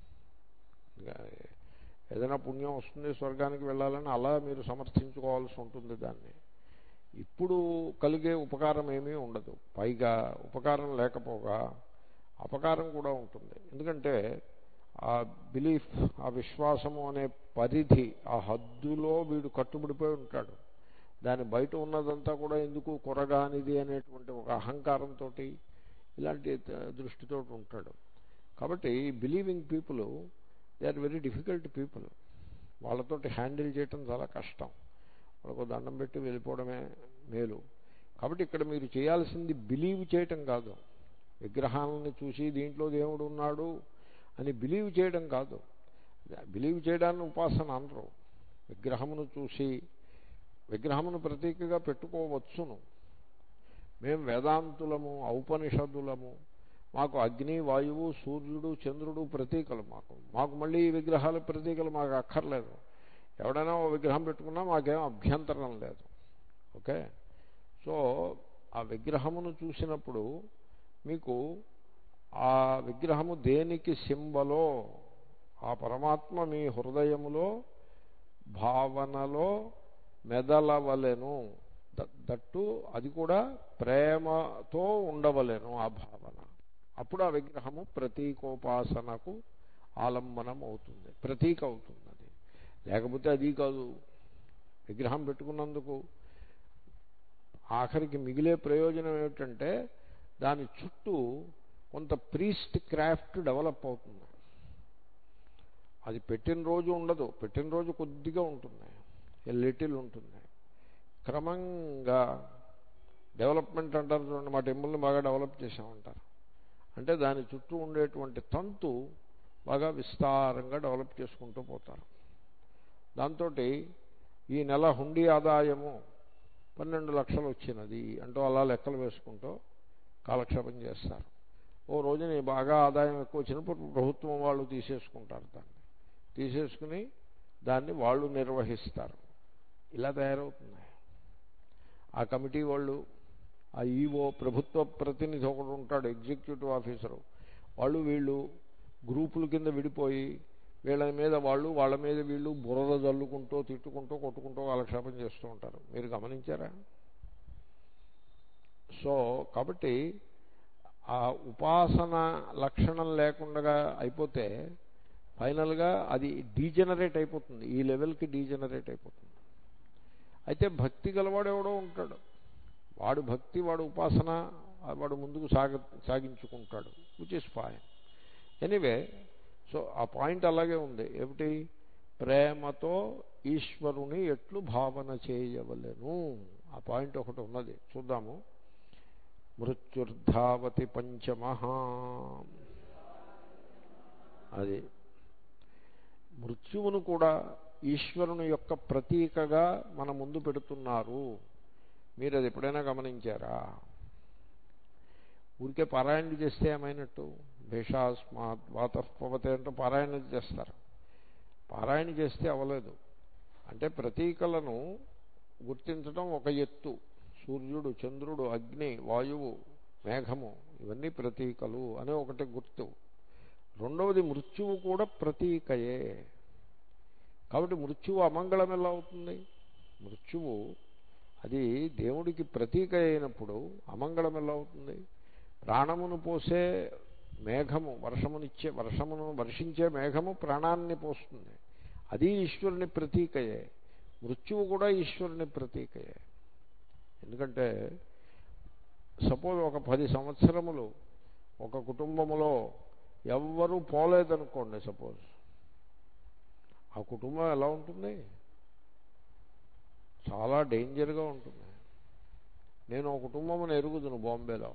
ఏదైనా పుణ్యం వస్తుంది, స్వర్గానికి వెళ్ళాలని అలా మీరు సమర్థించుకోవాల్సి ఉంటుంది దాన్ని. ఇప్పుడు కలిగే ఉపకారం ఏమీ ఉండదు. పైగా ఉపకారం లేకపోగా అపకారం కూడా ఉంటుంది. ఎందుకంటే ఆ బిలీఫ్, ఆ విశ్వాసము అనే పరిధి, ఆ హద్దులో వీడు కట్టుబడిపోయి ఉంటాడు. దాని బయట ఉన్నదంతా కూడా ఎందుకు కొరగానిది అనేటువంటి ఒక అహంకారంతో, ఇలాంటి దృష్టితో ఉంటాడు. కాబట్టి believing people they are very difficult people. వాళ్ళతోటి హ్యాండిల్ చేయటం చాలా కష్టం. వాళ్ళకు దండం పెట్టి వెళ్ళిపోవడమే మేలు. కాబట్టి ఇక్కడ మీరు చేయాల్సింది బిలీవ్ చేయటం కాదు, విగ్రహాలను చూసి దీంట్లో దేవుడు ఉన్నాడు అని బిలీవ్ చేయడం కాదు. బిలీవ్ చేయడాన్ని ఉపాసన అనరు. విగ్రహమును చూసి విగ్రహమును ప్రతీకగా పెట్టుకోవచ్చును. మేము వేదాంతులము, ఔపనిషదులము, మాకు అగ్ని, వాయువు, సూర్యుడు, చంద్రుడు ప్రతీకలు. మాకు మాకు మళ్ళీ ఈ విగ్రహాల ప్రతీకలు మాకు అక్కర్లేదు. ఎవడైనా ఓ విగ్రహం పెట్టుకున్నా మాకేం అభ్యంతరం లేదు. ఓకే. సో ఆ విగ్రహమును చూసినప్పుడు మీకు ఆ విగ్రహము దేనికి సింబలో, ఆ పరమాత్మ మీ హృదయములో భావనలో మెదలవలెను. దట్టు అది కూడా ప్రేమతో ఉండవలెను ఆ భావన. అప్పుడు ఆ విగ్రహము ప్రతీకోపాసనకు ఆలంబనం అవుతుంది, ప్రతీక అవుతుంది. అది లేకపోతే అది కాదు. విగ్రహం పెట్టుకున్నందుకు ఆఖరికి మిగిలే ప్రయోజనం ఏమిటంటే దాని చుట్టూ కొంత ప్రీస్ట్ క్రాఫ్ట్ డెవలప్ అవుతుంది. అది పెట్టిన రోజు ఉండదు, పెట్టిన రోజు కొద్దిగా ఉంటుంది, లిటిల్ ఉంటుంది. క్రమంగా డెవలప్మెంట్ అంటారు చూడండి, మా టెంపుల్ని బాగా డెవలప్ చేసామంటారు. అంటే దాని చుట్టూ ఉండేటువంటి తంతు బాగా విస్తారంగా డెవలప్ చేసుకుంటూ పోతారు. దాంతో ఈ నెల హుండీ ఆదాయము పన్నెండు లక్షలు వచ్చినది అంటూ అలా లెక్కలు వేసుకుంటూ కాలక్షేపం చేస్తారు. ఓ రోజుని బాగా ఆదాయం ఎక్కువ వచ్చినప్పుడు ప్రభుత్వం వాళ్ళు తీసేసుకుంటారు. దాన్ని తీసేసుకుని దాన్ని వాళ్ళు నిర్వహిస్తారు. ఇలా తయారవుతుంది. ఆ కమిటీ వాళ్ళు, ఆ ఈవో, ప్రభుత్వ ప్రతినిధి ఒకడు ఉంటాడు, ఎగ్జిక్యూటివ్ ఆఫీసరు, వాళ్ళు వీళ్ళు గ్రూపుల కింద విడిపోయి వీళ్ళ మీద వాళ్ళు, వాళ్ళ మీద వీళ్ళు బురద జల్లుకుంటూ, తిట్టుకుంటూ, కొట్టుకుంటూ కాలక్షేపం చేస్తూ ఉంటారు. మీరు గమనించారా? సో కాబట్టి ఆ ఉపాసన లక్షణం లేకుండా అయిపోతే ఫైనల్గా అది డీజనరేట్ అయిపోతుంది, ఈ లెవెల్కి డీజనరేట్ అయిపోతుంది. అయితే భక్తి గలవాడు ఎవడో ఉంటాడు, వాడు భక్తి, వాడు ఉపాసన, వాడు ముందుకు సాగ సాగించుకుంటాడు which is fine. Anyway, so ఆ పాయింట్ అలాగే ఉంది. ఏమిటి? ప్రేమతో ఈశ్వరుని ఎట్లు భావన చేయవలెను, ఆ పాయింట్ ఒకటి ఉన్నది. చూద్దాము. మృత్యుర్ధావతి పంచమః. అది మృత్యువును కూడా ఈశ్వరుని యొక్క ప్రతీకగా మన ముందు పెడుతున్నారు. మీరు అది ఎప్పుడైనా గమనించారా? ఊరికే పారాయణ చేస్తే ఏమైనట్టు? భేషాస్మాత్ వాతః పవతే అంటూ పారాయణ చేస్తారు. పారాయణ చేస్తే అవ్వలేదు. అంటే ప్రతీకలను గుర్తించడం ఒక ఎత్తు. సూర్యుడు, చంద్రుడు, అగ్ని, వాయువు, మేఘము, ఇవన్నీ ప్రతీకలు అనే ఒకటి గుర్తు. రెండవది మృత్యువు కూడా ప్రతీకయే. కాబట్టి మృత్యువు అమంగళం ఎలా అవుతుంది? మృత్యువు అది దేవుడికి ప్రతీక అయినప్పుడు అమంగళం ఎలా అవుతుంది? ప్రాణమును పోసే మేఘము, వర్షమునిచ్చే వర్షమును వర్షించే మేఘము ప్రాణాన్ని పోస్తుంది, అది ఈశ్వరుని ప్రతీకయే. మృత్యువు కూడా ఈశ్వరుని ప్రతీకయే. ఎందుకంటే సపోజ్ ఒక పది సంవత్సరములు ఒక కుటుంబములో ఎవ్వరూ పోలేదనుకోండి, సపోజ్, ఆ కుటుంబం ఎలా ఉంటుంది? చాలా డేంజర్గా ఉంటుంది. నేను ఒక కుటుంబమును ఎరుగుదును బాంబేలో.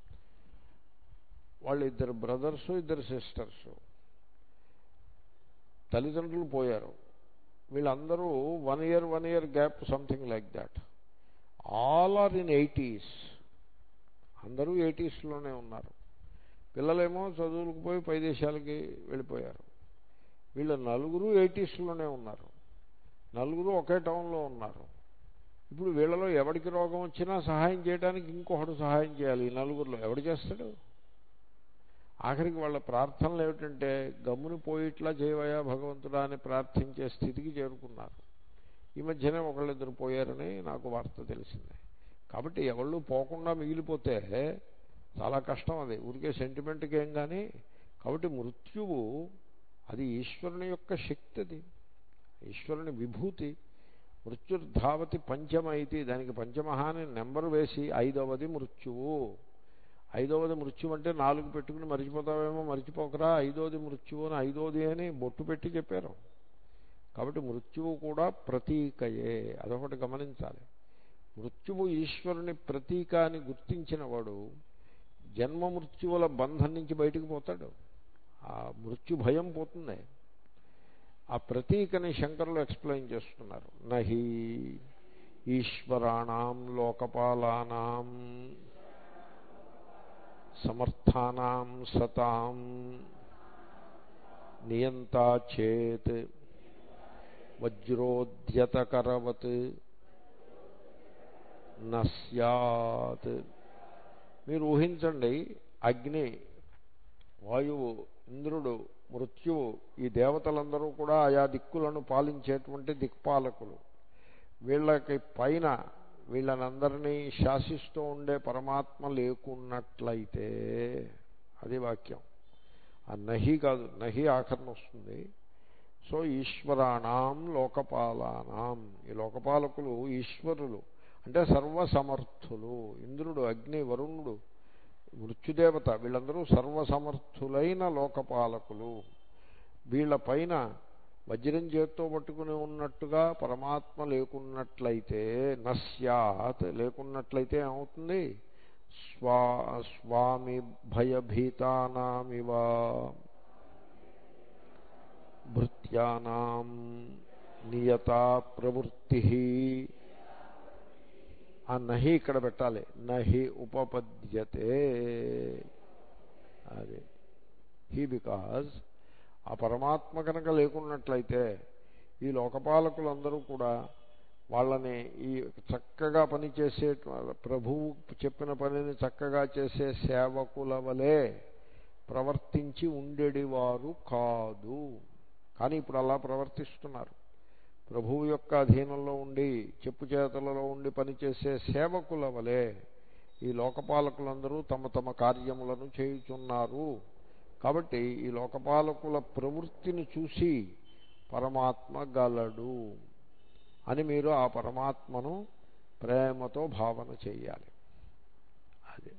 వాళ్ళు ఇద్దరు బ్రదర్సు, ఇద్దరు సిస్టర్సు. తల్లిదండ్రులు పోయారు. వీళ్ళందరూ one year one year gap, something like that. All are in eighties. అందరూ ఎయిటీస్లోనే ఉన్నారు. పిల్లలేమో చదువులకు పోయి పై దేశాలకి వెళ్ళిపోయారు. వీళ్ళు నలుగురు ఎయిటీస్లోనే ఉన్నారు. నలుగురు ఒకే టౌన్లో ఉన్నారు. ఇప్పుడు వీళ్ళలో ఎవరికి రోగం వచ్చినా సహాయం చేయడానికి ఇంకొకడు సహాయం చేయాలి. ఈ నలుగురిలో ఎవడు చేస్తాడు? ఆఖరికి వాళ్ళ ప్రార్థనలు ఏమిటంటే గమ్ముని పోయిట్లా చేయవయా భగవంతుడా అని ప్రార్థించే స్థితికి చేరుకున్నారు. ఈ మధ్యనే ఒకళ్ళిద్దరు పోయారని నాకు వార్త తెలిసింది. కాబట్టి ఎవళ్ళు పోకుండా మిగిలిపోతే చాలా కష్టం. అది ఊరికే సెంటిమెంట్కి ఏం కానీ. కాబట్టి మృత్యువు అది ఈశ్వరుని యొక్క శక్తి, అది ఈశ్వరుని విభూతి. మృత్యుర్ధావతి పంచమైతి, దానికి పంచమహాని నెంబర్ వేసి ఐదవది మృత్యువు. ఐదవది మృత్యువు అంటే నాలుగు పెట్టుకుని మరిచిపోతావేమో, మరిచిపోకరా, ఐదోది మృత్యువు అని ఐదోది అని బొట్టు పెట్టి చెప్పారు. కాబట్టి మృత్యువు కూడా ప్రతీకయే. అదొకటి గమనించాలి. మృత్యువు ఈశ్వరుని ప్రతీక అని గుర్తించిన వాడు జన్మ మృత్యువుల బంధం నుంచి బయటకు పోతాడు. ఆ మృత్యు భయం పోతుంది. ఆ ప్రతీకని శంకరులు ఎక్స్ప్లెయిన్ చేస్తున్నారు. నహి ఈశ్వరాణం లోకపాలానాం సమర్థానాం సతాం నియంతా చేత్ వజ్రోద్యతకరవత్ నస్యాత్. మీరు ఊహించండి, అగ్ని, వాయువు, ఇంద్రుడు, మృత్యువు, ఈ దేవతలందరూ కూడా ఆయా దిక్కులను పాలించేటువంటి దిక్పాలకులు. వీళ్ళకి పైన వీళ్ళనందరినీ శాసిస్తూ ఉండే పరమాత్మ లేకున్నట్లయితే, అది వాక్యం. ఆ నహి కాదు, నహి ఆఖరణ వస్తుంది. సో ఈశ్వరాణం లోకపాలానాం, ఈ లోకపాలకులు ఈశ్వరులు అంటే సర్వసమర్థులు. ఇంద్రుడు, అగ్ని, వరుణుడు, మృత్యుదేవత వీళ్ళందరూ సర్వసమర్థులైన లోకపాలకులు. వీళ్ళపైన వజ్రం చేత్తో పట్టుకుని ఉన్నట్టుగా పరమాత్మ లేకున్నట్లయితే, నస్యాత్ లేకున్నట్లయితే ఏమవుతుంది? స్వా స్వామి భయభీతానామివ భృత్యానాం నియతా ప్రవృత్తి. ఆ నహి ఇక్కడ పెట్టాలి. నహి ఉపపద్యతే. అది హీ బికాజ్ ఆ పరమాత్మ కనుక లేకున్నట్లయితే ఈ లోకపాలకులందరూ కూడా వాళ్ళని ఈ చక్కగా పనిచేసే ప్రభువు చెప్పిన పనిని చక్కగా చేసే సేవకుల వలె ప్రవర్తించి ఉండేవారు కాదు. కానీ ఇప్పుడు అలా ప్రవర్తిస్తున్నారు. ప్రభువు యొక్క అధీనంలో ఉండి చెప్పు చేతలలో ఉండి పనిచేసే సేవకుల వలె ఈ లోకపాలకులందరూ తమ తమ కార్యములను చేయుచున్నారు. కాబట్టి ఈ లోకపాలకుల ప్రవృత్తిని చూసి పరమాత్మ గలడు అని మీరు ఆ పరమాత్మను ప్రేమతో భావన చేయాలి. అది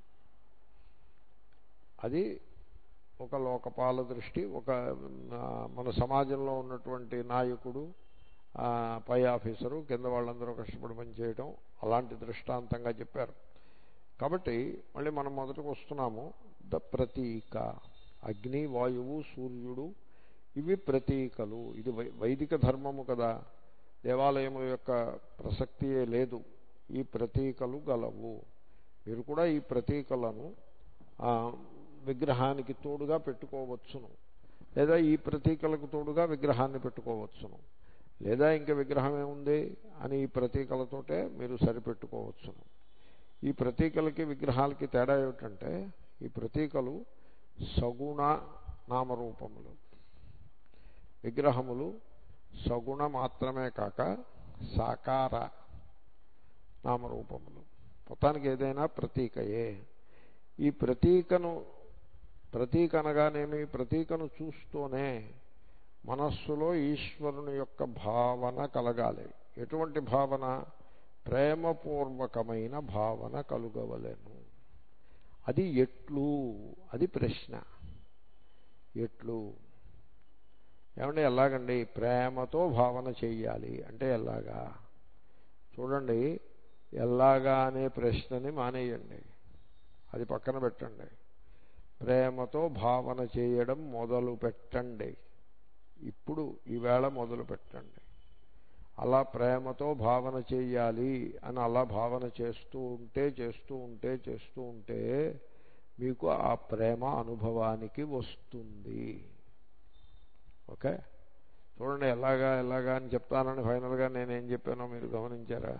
అది ఒక లోకపాల దృష్టి. ఒక మన సమాజంలో ఉన్నటువంటి నాయకుడు, పై ఆఫీసరు, కింద వాళ్ళందరూ కష్టపడి పనిచేయడం, అలాంటి దృష్టాంతంగా చెప్పారు. కాబట్టి మళ్ళీ మనం మొదటికి వస్తున్నాము. ద ప్రతీక, అగ్ని, వాయువు, సూర్యుడు, ఇవి ప్రతీకలు. ఇది వైదిక ధర్మము కదా, దేవాలయముల యొక్క ప్రసక్తియే లేదు. ఈ ప్రతీకలు గలవు. మీరు కూడా ఈ ప్రతీకలను విగ్రహానికి తోడుగా పెట్టుకోవచ్చును, లేదా ఈ ప్రతీకలకు తోడుగా విగ్రహాన్ని పెట్టుకోవచ్చును, లేదా ఇంకా విగ్రహం ఏముంది అని ఈ ప్రతీకలతోటే మీరు సరిపెట్టుకోవచ్చును. ఈ ప్రతీకలకి విగ్రహాలకి తేడా ఏమిటంటే, ఈ ప్రతీకలు సగుణ నామరూపములు, విగ్రహములు సగుణ మాత్రమే కాక సాకార నామరూపములు. మొత్తానికి ఏదైనా ప్రతీకయే. ఈ ప్రతీకను ప్రతీక అనగానేమి, ప్రతీకను చూస్తూనే మనస్సులో ఈశ్వరుని యొక్క భావన కలగాలి. ఎటువంటి భావన? ప్రేమపూర్వకమైన భావన కలుగవలెను. అది ఎట్లు? అది ప్రశ్న. ఎట్లు ఏమంటే ఎలాగండి? ప్రేమతో భావన చెయ్యాలి అంటే ఎలాగా? చూడండి, ఎలాగా అనే ప్రశ్నని మానేయండి, అది పక్కన పెట్టండి. ప్రేమతో భావన చేయడం మొదలు పెట్టండి. ఇప్పుడు ఈవేళ మొదలు పెట్టండి. అలా ప్రేమతో భావన చేయాలి అని అలా భావన చేస్తూ ఉంటే చేస్తూ ఉంటే చేస్తూ ఉంటే మీకు ఆ ప్రేమ అనుభవానికి వస్తుంది. ఓకే, చూడండి, ఎలాగా ఎలాగా అని చెప్తానని ఫైనల్గా నేనేం చెప్పానో మీరు గమనించారా?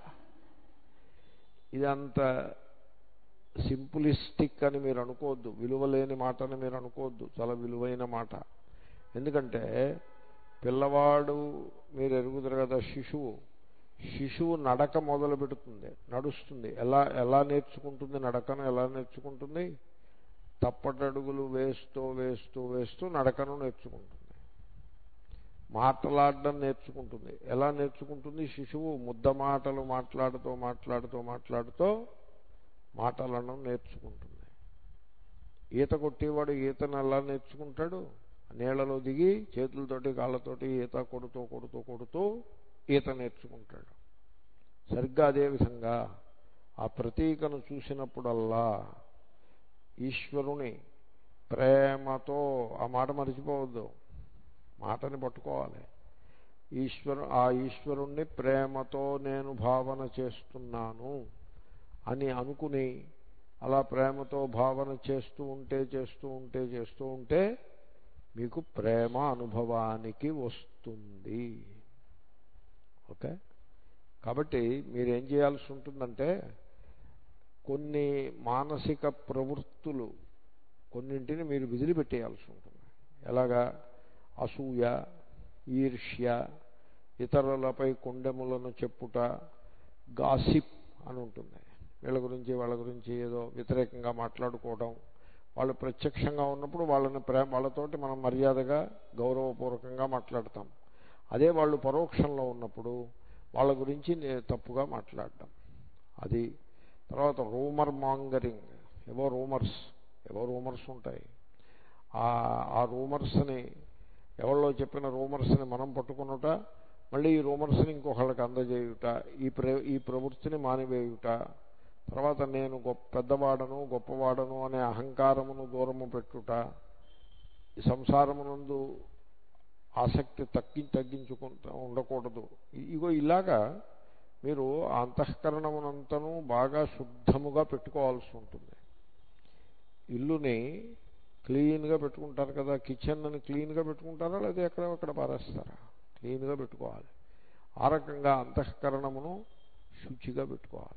ఇదంత సింపులిస్టిక్ అని మీరు అనుకోవద్దు, విలువలేని మాట అని మీరు అనుకోవద్దు. చాలా విలువైన మాట. ఎందుకంటే పిల్లవాడు, మీరు ఎరుగుదరు కదా, శిశువు శిశువు నడక మొదలు పెడుతుంది, నడుస్తుంది. ఎలా ఎలా నేర్చుకుంటుంది? నడకను ఎలా నేర్చుకుంటుంది? తప్పటడుగులు వేస్తూ వేస్తూ వేస్తూ నడకను నేర్చుకుంటుంది. మాట్లాడడం నేర్చుకుంటుంది. ఎలా నేర్చుకుంటుంది? శిశువు ముద్ద మాటలు మాట్లాడుతూ మాట్లాడుతూ మాట్లాడుతూ మాటలను నేర్చుకుంటుంది. ఈత కొట్టేవాడు ఈతను ఎలా నేర్చుకుంటాడు? నీళ్లలో దిగి చేతులతోటి కాళ్ళతోటి ఈత కొడుతూ కొడుతూ కొడుతూ ఈత నేర్చుకుంటాడు. సరిగ్గా అదేవిధంగా ఆ ప్రతీకను చూసినప్పుడల్లా ఈశ్వరుని ప్రేమతో, ఆ మాట మరిచిపోవద్దు, మాటని పట్టుకోవాలి. ఈశ్వరు ఆ ఈశ్వరుణ్ణి ప్రేమతో నేను భావన చేస్తున్నాను అని అనుకుని అలా ప్రేమతో భావన చేస్తూ ఉంటే చేస్తూ ఉంటే చేస్తూ ఉంటే మీకు ప్రేమ అనుభవానికి వస్తుంది. ఓకే, కాబట్టి మీరేం చేయాల్సి ఉంటుందంటే కొన్ని మానసిక ప్రవృత్తులు కొన్నింటిని మీరు విదిలిపెట్టేయాల్సి ఉంటుంది. ఎలాగా? అసూయ, ఈర్ష్య, ఇతరులపై కొండెములను చెప్పుట, గాసిప్ అని ఉంటుంది. వీళ్ళ గురించి వాళ్ళ గురించి ఏదో వ్యతిరేకంగా మాట్లాడుకోవడం. వాళ్ళు ప్రత్యక్షంగా ఉన్నప్పుడు వాళ్ళని ప్రేమ వాళ్ళతోటి మనం మర్యాదగా గౌరవపూర్వకంగా మాట్లాడతాం. అదే వాళ్ళు పరోక్షంలో ఉన్నప్పుడు వాళ్ళ గురించి తప్పుగా మాట్లాడటం. అది తర్వాత రూమర్ మాంగరింగ్, ఏవో రూమర్స్ ఏవో రూమర్స్ ఉంటాయి. ఆ రూమర్స్ని, ఎవరిలో చెప్పిన రూమర్స్ని మనం పట్టుకున్నట, మళ్ళీ ఈ రూమర్స్ని ఇంకొకళ్ళకి అందజేయుట, ఈ ప్ర ఈ ప్రవృత్తిని మానివేయుట. తర్వాత నేను గొప్ప పెద్దవాడను గొప్పవాడను అనే అహంకారమును దూరము పెట్టుట, ఈ సంసారమునందు ఆసక్తి తగ్గి తగ్గించుకుంటూ ఉండకూడదు. ఇగో ఇలాగా మీరు అంతఃకరణమునంతను బాగా శుద్ధముగా పెట్టుకోవాల్సి ఉంటుంది. ఇల్లుని క్లీన్గా పెట్టుకుంటారు కదా, కిచెన్ని క్లీన్గా పెట్టుకుంటారా లేదా ఎక్కడ అక్కడ పారేస్తారా? క్లీన్గా పెట్టుకోవాలి. ఆ రకంగా అంతఃకరణమును శుచిగా పెట్టుకోవాలి.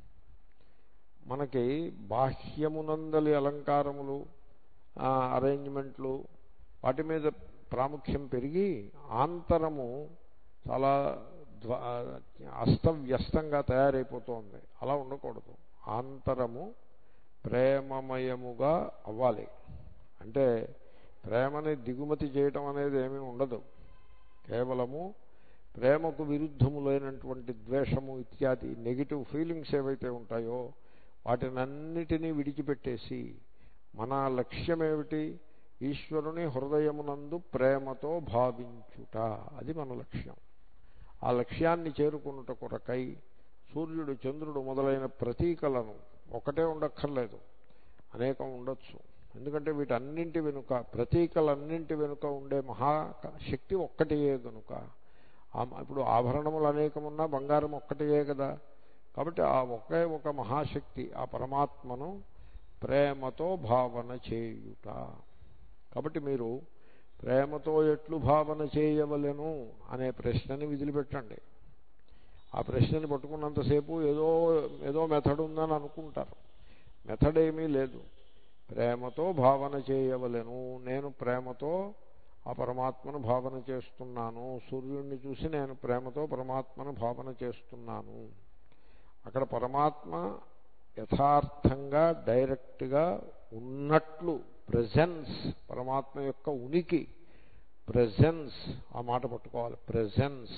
మనకి బాహ్యమునందలి అలంకారములు, అరేంజ్మెంట్లు, వాటి మీద ప్రాముఖ్యం పెరిగి ఆంతరము చాలా అస్తవ్యస్తంగా తయారైపోతుంది. అలా ఉండకూడదు. ఆంతరము ప్రేమమయముగా అవ్వాలి. అంటే ప్రేమని దిగుమతి చేయటం అనేది ఏమీ ఉండదు. కేవలము ప్రేమకు విరుద్ధములైనటువంటి ద్వేషము ఇత్యాది నెగిటివ్ ఫీలింగ్స్ ఏవైతే ఉంటాయో వాటినన్నిటినీ విడిచిపెట్టేసి మన లక్ష్యం ఏమిటి? ఈశ్వరుని హృదయమునందు ప్రేమతో భావించుట. అది మన లక్ష్యం. ఆ లక్ష్యాన్ని చేరుకున్నట కొరకై సూర్యుడు, చంద్రుడు మొదలైన ప్రతీకలను, ఒకటే ఉండక్కర్లేదు, అనేకం ఉండొచ్చు. ఎందుకంటే వీటన్నింటి వెనుక, ప్రతీకలన్నింటి వెనుక ఉండే మహాశక్తి ఒక్కటియే కనుక. ఇప్పుడు ఆభరణములు అనేకమున్నా బంగారం ఒక్కటియే కదా. కాబట్టి ఆ ఒకే ఒక మహాశక్తి, ఆ పరమాత్మను ప్రేమతో భావన చేయుట. కాబట్టి మీరు ప్రేమతో ఎట్లు భావన చేయవలెను అనే ప్రశ్నని వదిలిపెట్టండి. ఆ ప్రశ్నని పట్టుకున్నంతసేపు ఏదో ఏదో మెథడ్ ఉందని అనుకుంటారు. మెథడ్ ఏమీ లేదు. ప్రేమతో భావన చేయవలెను. నేను ప్రేమతో ఆ పరమాత్మను భావన చేస్తున్నాను. సూర్యుడిని చూసి నేను ప్రేమతో పరమాత్మను భావన చేస్తున్నాను. అక్కడ పరమాత్మ యథార్థంగా డైరెక్ట్గా ఉన్నట్లు, ప్రెజెన్స్, పరమాత్మ యొక్క ఉనికి, ప్రెజెన్స్, ఆ మాట పట్టుకోవాలి. ప్రెజెన్స్,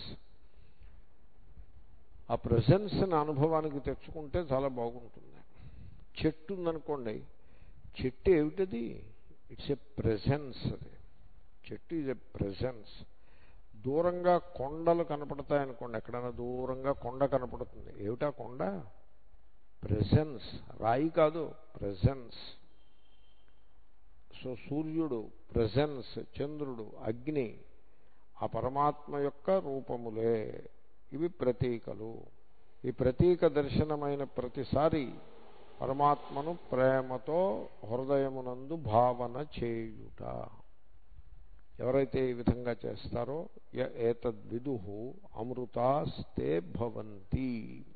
ఆ ప్రెజెన్స్ని అనుభవానికి తెచ్చుకుంటే చాలా బాగుంటుంది. చెట్టు ఉందనుకోండి, చెట్టు ఏమిటది? It's a presence. అది చెట్టు ఈజ్ ఎ ప్రెజెన్స్. దూరంగా కొండలు కనపడతాయనుకోండి, ఎక్కడైనా దూరంగా కొండ కనపడుతుంది. ఏమిటా కొండ? ప్రెజెన్స్. రాయి కాదు, ప్రెజెన్స్. సో సూర్యుడు ప్రెజెన్స్, చంద్రుడు, అగ్ని ఆ పరమాత్మ యొక్క రూపములే. ఇవి ప్రతీకలు. ఈ ప్రతీక దర్శనమైన ప్రతిసారి పరమాత్మను ప్రేమతో హృదయమునందు భావన చేయుట. ఎవరైతే ఈ విధంగా చేస్తారో ఏతద్విదుః అమృతాస్తే భవంతి.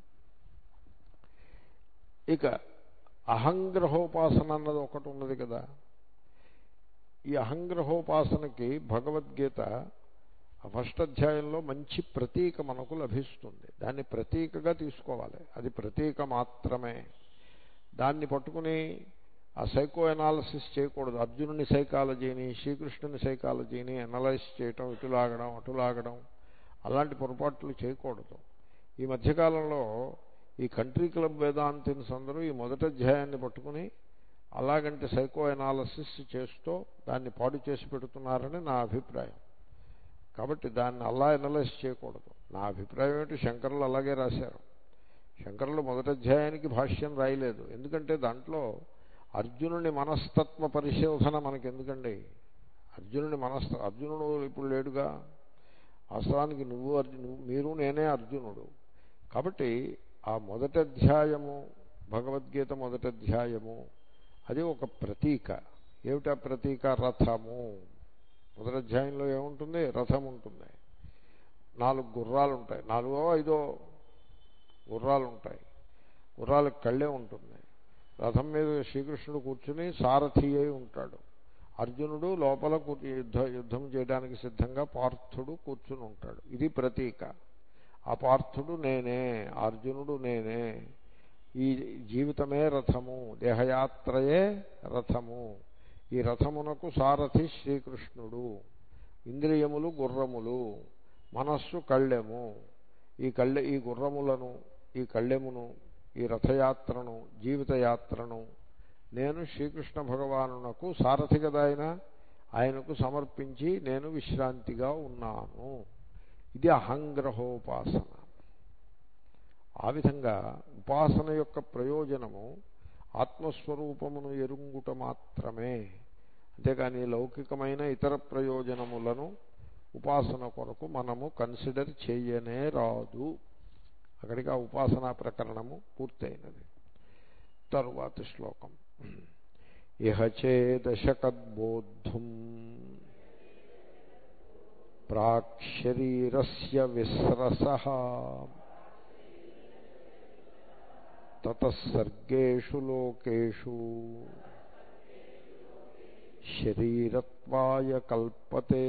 ఇక అహంగ్రహోపాసన అన్నది ఒకటి ఉన్నది కదా. ఈ అహంగ్రహోపాసనకి భగవద్గీత ఫస్ట్ అధ్యాయంలో మంచి ప్రతీక మనకు లభిస్తుంది. దాన్ని ప్రతీకగా తీసుకోవాలి. అది ప్రతీక మాత్రమే. దాన్ని పట్టుకుని ఆ సైకో ఎనాలిసిస్ చేయకూడదు. అర్జునుని సైకాలజీని, శ్రీకృష్ణుని సైకాలజీని ఎనలైజ్ చేయటం, ఇటులాగడం అటులాగడం, అలాంటి పొరపాట్లు చేయకూడదు. ఈ మధ్యకాలంలో ఈ కంట్రీ క్లబ్ వేదాంతిన్స్ అందరూ ఈ మొదటి అధ్యాయాన్ని పట్టుకుని అలాగంటే సైకో ఎనాలిసిస్ చేస్తూ దాన్ని పాడు చేసి పెడుతున్నారని నా అభిప్రాయం. కాబట్టి దాన్ని అలా ఎనలైజ్ చేయకూడదు. నా అభిప్రాయం ఏంటి, శంకరులు అలాగే రాశారు. శంకరులు మొదటి అధ్యాయానికి భాష్యం రాయలేదు, ఎందుకంటే దాంట్లో అర్జునుని మనస్తత్వ పరిశోధన మనకి ఎందుకండి. అర్జునుని మనస్త అర్జునుడు ఇప్పుడు లేడుగా, వాస్తవానికి నువ్వు అర్జును, మీరు నేనే అర్జునుడు. కాబట్టి ఆ మొదటి అధ్యాయము భగవద్గీత మొదటి అధ్యాయము అది ఒక ప్రతీక. ఏమిటా ప్రతీక? రథము. మొదటి అధ్యాయంలో ఏముంటుంది? రథం ఉంటుంది. నాలుగు గుర్రాలు ఉంటాయి, నాలుగో ఐదో గుర్రాలు ఉంటాయి. గుర్రాలకు కళ్ళే ఉంటుంది. రథం మీద శ్రీకృష్ణుడు కూర్చుని సారథి అయి ఉంటాడు. అర్జునుడు లోపల యుద్ధ యుద్ధం చేయడానికి సిద్ధంగా పార్థుడు కూర్చుని ఉంటాడు. ఇది ప్రతీక. ఆ పార్థుడు నేనే, అర్జునుడు నేనే. ఈ జీవితమే రథము, దేహయాత్రయే రథము. ఈ రథమునకు సారథి శ్రీకృష్ణుడు. ఇంద్రియములు గుర్రములు, మనస్సు కళ్ళెము. ఈ కళ్ళె ఈ గుర్రములను, ఈ కళ్ళెమును, ఈ రథయాత్రను, జీవితయాత్రను నేను శ్రీకృష్ణ భగవానునకు సారథి కదా ఆయన, ఆయనకు సమర్పించి నేను విశ్రాంతిగా ఉన్నాను. ఇది అహంగ్రహోపాసన. ఆ విధంగా ఉపాసన యొక్క ప్రయోజనము ఆత్మస్వరూపమును ఎరుంగుట మాత్రమే. అంతేకాని లౌకికమైన ఇతర ప్రయోజనములను ఉపాసన కొరకు మనము కన్సిడర్ చేయనే రాదు. అక్కడికి ఆ ఉపాసనా ప్రకరణము పూర్తయినది. తరువాతి శ్లోకం. ఇహ చేదశకద్బోద్ధుం ప్రాక్శరీరస్య విస్రసః తతస్సర్గేషు లోకేషు శరీరత్వాయ కల్పతే.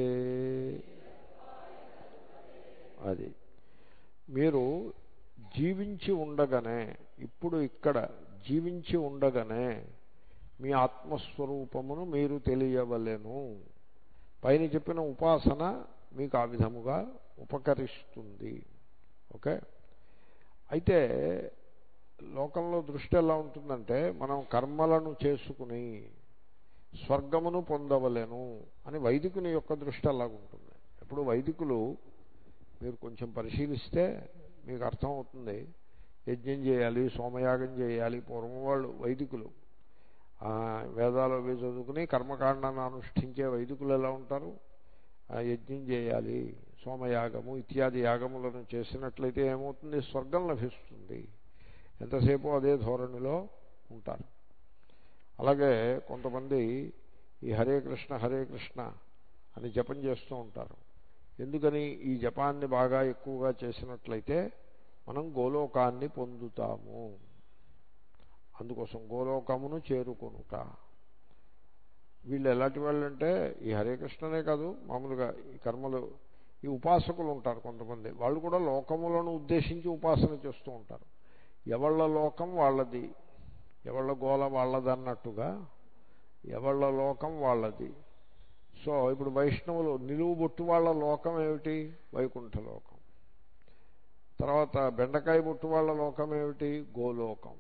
అది మీరు జీవించి ఉండగానే, ఇప్పుడు ఇక్కడ జీవించి ఉండగానే మీ ఆత్మస్వరూపమును మీరు తెలియవలెను. పైన చెప్పిన ఉపాసన మీకు ఆ విధముగా ఉపకరిస్తుంది. ఓకే. అయితే లోకంలో దృష్టి ఎలా ఉంటుందంటే, మనం కర్మలను చేసుకుని స్వర్గమును పొందవలెను అని వైదికుని యొక్క దృష్టి అలాగుంటుంది. ఇప్పుడు వైదికులు మీరు కొంచెం పరిశీలిస్తే మీకు అర్థమవుతుంది. యజ్ఞం చేయాలి, సోమయాగం చేయాలి. పూర్వం వాళ్ళు వైదికులు వేదాలు అవి చదువుకుని కర్మకాండాన్ని అనుష్ఠించే వైదికులు ఎలా ఉంటారు? యజ్ఞం చేయాలి, సోమయాగము ఇత్యాది యాగములను చేసినట్లయితే ఏమవుతుంది? స్వర్గం లభిస్తుంది. ఎంతసేపు అదే ధోరణిలో ఉంటారు. అలాగే కొంతమంది ఈ హరే కృష్ణ హరే కృష్ణ అని జపం చేస్తూ ఉంటారు. ఎందుకని? ఈ జపాన్ని బాగా ఎక్కువగా చేసినట్లయితే మనం గోలోకాన్ని పొందుతాము. అందుకోసం గోలోకమును చేరుకొనుట. వీళ్ళు ఎలాంటి వాళ్ళు అంటే, ఈ హరే కృష్ణనే కాదు, మామూలుగా ఈ కర్మలు, ఈ ఉపాసకులు ఉంటారు కొంతమంది, వాళ్ళు కూడా లోకములను ఉద్దేశించి ఉపాసన చేస్తూ ఉంటారు. ఎవళ్ళ లోకం వాళ్ళది, ఎవళ్ళ గోల వాళ్ళది అన్నట్టుగా ఎవళ్ళ లోకం వాళ్ళది. సో ఇప్పుడు వైష్ణవులు నిలువు బొట్టు వాళ్ళ లోకం ఏమిటి? వైకుంఠ లోకం. తర్వాత బెండకాయ బొట్టు వాళ్ళ లోకం ఏమిటి? గోలోకం.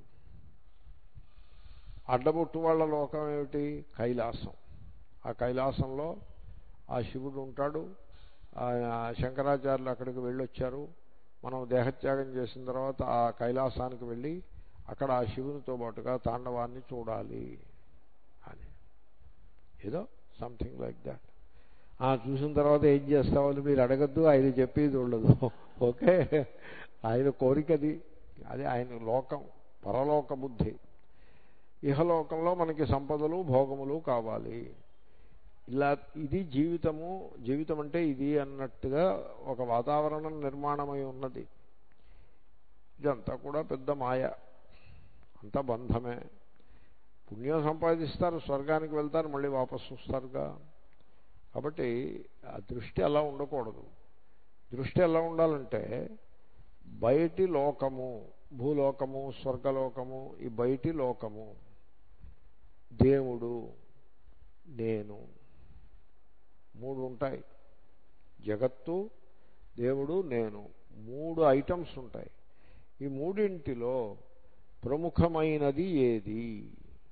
అడ్డబొట్టు వాళ్ళ లోకం ఏమిటి? కైలాసం. ఆ కైలాసంలో ఆ శివుడు ఉంటాడు. శంకరాచార్యులు అక్కడికి వెళ్ళొచ్చారు. మనం దేహత్యాగం చేసిన తర్వాత ఆ కైలాసానికి వెళ్ళి అక్కడ ఆ శివునితో పాటుగా తాండవాన్ని చూడాలి అని, ఏదో సంథింగ్ లైక్ దాట్. చూసిన తర్వాత ఏం చేస్తామని మీరు అడగద్దు, ఆయన చెప్పేది ఉండదు. ఓకే, ఆయన కోరికది, అది ఆయన లోకం, పరలోక బుద్ధి. ఇహలోకంలో మనకి సంపదలు భోగములు కావాలి. ఇలా ఇది జీవితము. జీవితం అంటే ఇది అన్నట్టుగా ఒక వాతావరణం నిర్మాణమై ఉన్నది. ఇదంతా కూడా పెద్ద మాయ, అంతా బంధమే. పుణ్యం సంపాదిస్తారు, స్వర్గానికి వెళ్తారు, మళ్ళీ వాపసు వస్తారుగా. కాబట్టి ఆ దృష్టి అలా ఉండకూడదు. దృష్టి ఎలా ఉండాలంటే, బయటి లోకము, భూలోకము, స్వర్గలోకము, ఈ బయటి లోకము, దేవుడు, నేను, మూడు ఉంటాయి. జగత్తు, దేవుడు, నేను, మూడు ఐటమ్స్ ఉంటాయి. ఈ మూడింటిలో ప్రముఖమైనది ఏది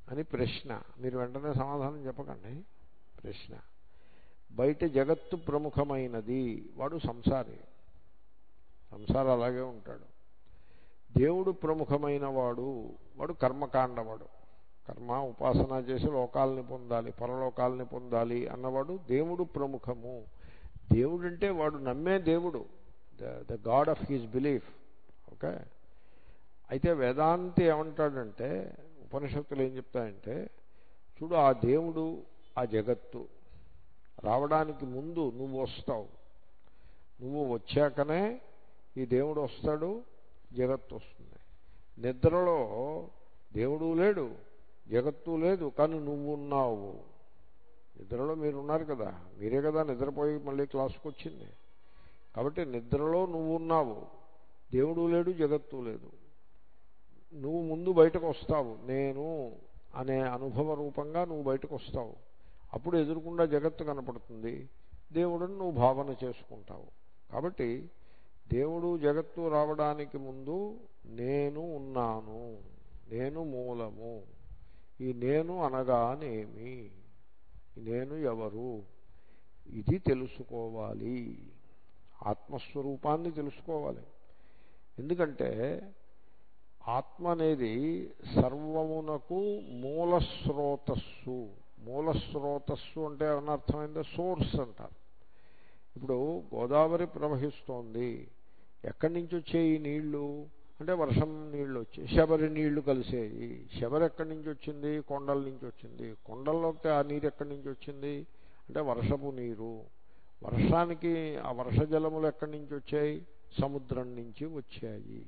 అని ప్రశ్న. మీరు వెంటనే సమాధానం చెప్పకండి. ప్రశ్న. బయట జగత్తు ప్రముఖమైనది, వాడు సంసారి. సంసారం అలాగే ఉంటాడు. దేవుడు ప్రముఖమైన వాడు, వాడు కర్మకాండవాడు. కర్మ ఉపాసన చేసి లోకాలని పొందాలి, పరలోకాలని పొందాలి అన్నవాడు దేవుడు ప్రముఖము. దేవుడు అంటే వాడు నమ్మే దేవుడు, the God of his belief. Okay. అయితే వేదాంతి ఏమంటాడంటే, ఉపనిషత్తులు ఏం చెప్తాయంటే, చూడు ఆ దేవుడు ఆ జగత్తు రావడానికి ముందు నువ్వు వస్తావు, నువ్వు వచ్చాకనే ఈ దేవుడు వస్తాడు, జగత్తు వస్తుంది. నిద్రలో దేవుడు లేడు, జగత్తు లేదు, కానీ నువ్వు ఉన్నావు. నిద్రలో మీరున్నారు కదా, మీరే కదా నిద్రపోయి మళ్ళీ క్లాసుకు వచ్చింది. కాబట్టి నిద్రలో నువ్వు ఉన్నావు, దేవుడు లేడు, జగత్తు లేదు. నువ్వు ముందు బయటకు వస్తావు, నేను అనే అనుభవ రూపంగా నువ్వు బయటకు వస్తావు. అప్పుడు ఎదురుకుండా జగత్తు కనపడుతుంది, దేవుడిని నువ్వు భావన చేసుకుంటావు. కాబట్టి దేవుడు జగత్తు రావడానికి ముందు నేను ఉన్నాను, నేను మూలము. ఈ నేను అనగానేమి, నేను ఎవరు, ఇది తెలుసుకోవాలి. ఆత్మస్వరూపాన్ని తెలుసుకోవాలి. ఎందుకంటే ఆత్మ అనేది సర్వమునకు మూలస్రోతస్సు. మూలస్రోతస్సు అంటే ఏమన్నా అర్థమైందా? సోర్స్ అంటారు. ఇప్పుడు గోదావరి ప్రవహిస్తోంది, ఎక్కడి నుంచి వచ్చాయి ఈ నీళ్లు అంటే వర్షం నీళ్లు వచ్చాయి, శబరి నీళ్లు కలిసేయి. శబరి ఎక్కడి నుంచి వచ్చింది? కొండల నుంచి వచ్చింది. కొండల్లోకి ఆ నీరు ఎక్కడి నుంచి వచ్చింది అంటే వర్షపు నీరు. వర్షానికి ఆ వర్ష జలములు ఎక్కడి నుంచి వచ్చాయి? సముద్రం నుంచి వచ్చాయి.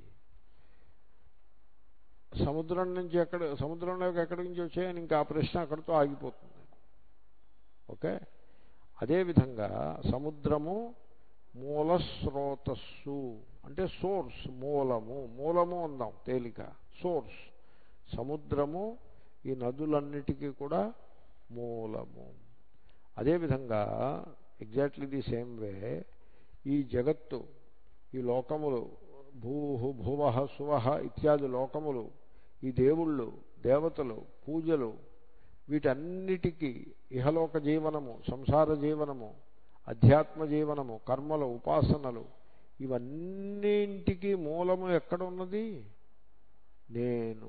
సముద్రం నుంచి ఎక్కడ, సముద్రంలోకి ఎక్కడి నుంచి వచ్చాయని ఇంకా ఆ ప్రశ్న అక్కడితో ఆగిపోతుంది. ఓకే. అదేవిధంగా సముద్రము మూలస్రోతస్సు అంటే సోర్స్, మూలము. మూలము అందాం తేలిక, సోర్స్. సముద్రము ఈ నదులన్నిటికీ కూడా మూలము. అదేవిధంగా ఎగ్జాక్ట్లీ ది సేమ్ వే ఈ జగత్తు, ఈ లోకములు, భూ భువ సువ ఇత్యాది లోకములు, ఈ దేవుళ్ళు, దేవతలు, పూజలు, వీటన్నిటికీ ఇహలోక జీవనము, సంసార జీవనము, అధ్యాత్మ జీవనము, కర్మలు, ఉపాసనలు, ఇవన్నింటికీ మూలము ఎక్కడ ఉన్నది? నేను.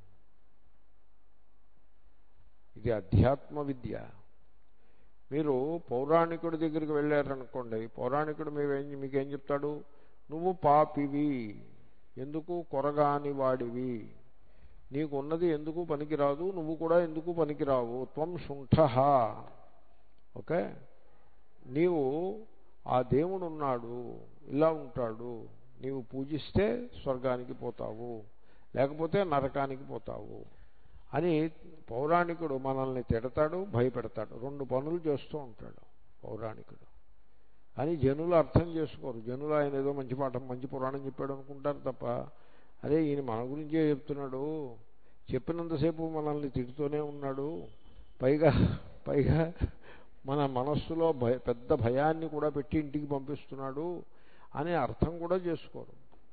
ఇది అధ్యాత్మ విద్య. మీరు పౌరాణికుడి దగ్గరికి వెళ్ళారనుకోండి, పౌరాణికుడు మీవేం మీకేం చెప్తాడు? నువ్వు పాపివి, ఎందుకు కొరగాని వాడివి, నీకు ఉన్నది ఎందుకు పనికిరాదు, నువ్వు కూడా ఎందుకు పనికిరావు, త్వం శుంఠః. ఓకే. నీవు ఆ దేవుడు ఉన్నాడు, ఇలా ఉంటాడు, నీవు పూజిస్తే స్వర్గానికి పోతావు, లేకపోతే నరకానికి పోతావు అని పౌరాణికుడు మనల్ని తిడతాడు, భయపెడతాడు. రెండు పనులు చేస్తూ ఉంటాడు పౌరాణికుడు. కానీ జనులు అర్థం చేసుకోరు. జనులు ఆయన ఏదో మంచి పాఠం, మంచి పురాణం చెప్పాడు అనుకుంటారు తప్ప, అరే ఈయన మన గురించే చెప్తున్నాడు, చెప్పినంతసేపు మనల్ని తిడుతూనే ఉన్నాడు, పైగా పైగా మన మనస్సులో భయ పెద్ద భయాన్ని కూడా పెట్టి ఇంటికి పంపిస్తున్నాడు అనే అర్థం కూడా చేసుకోరు.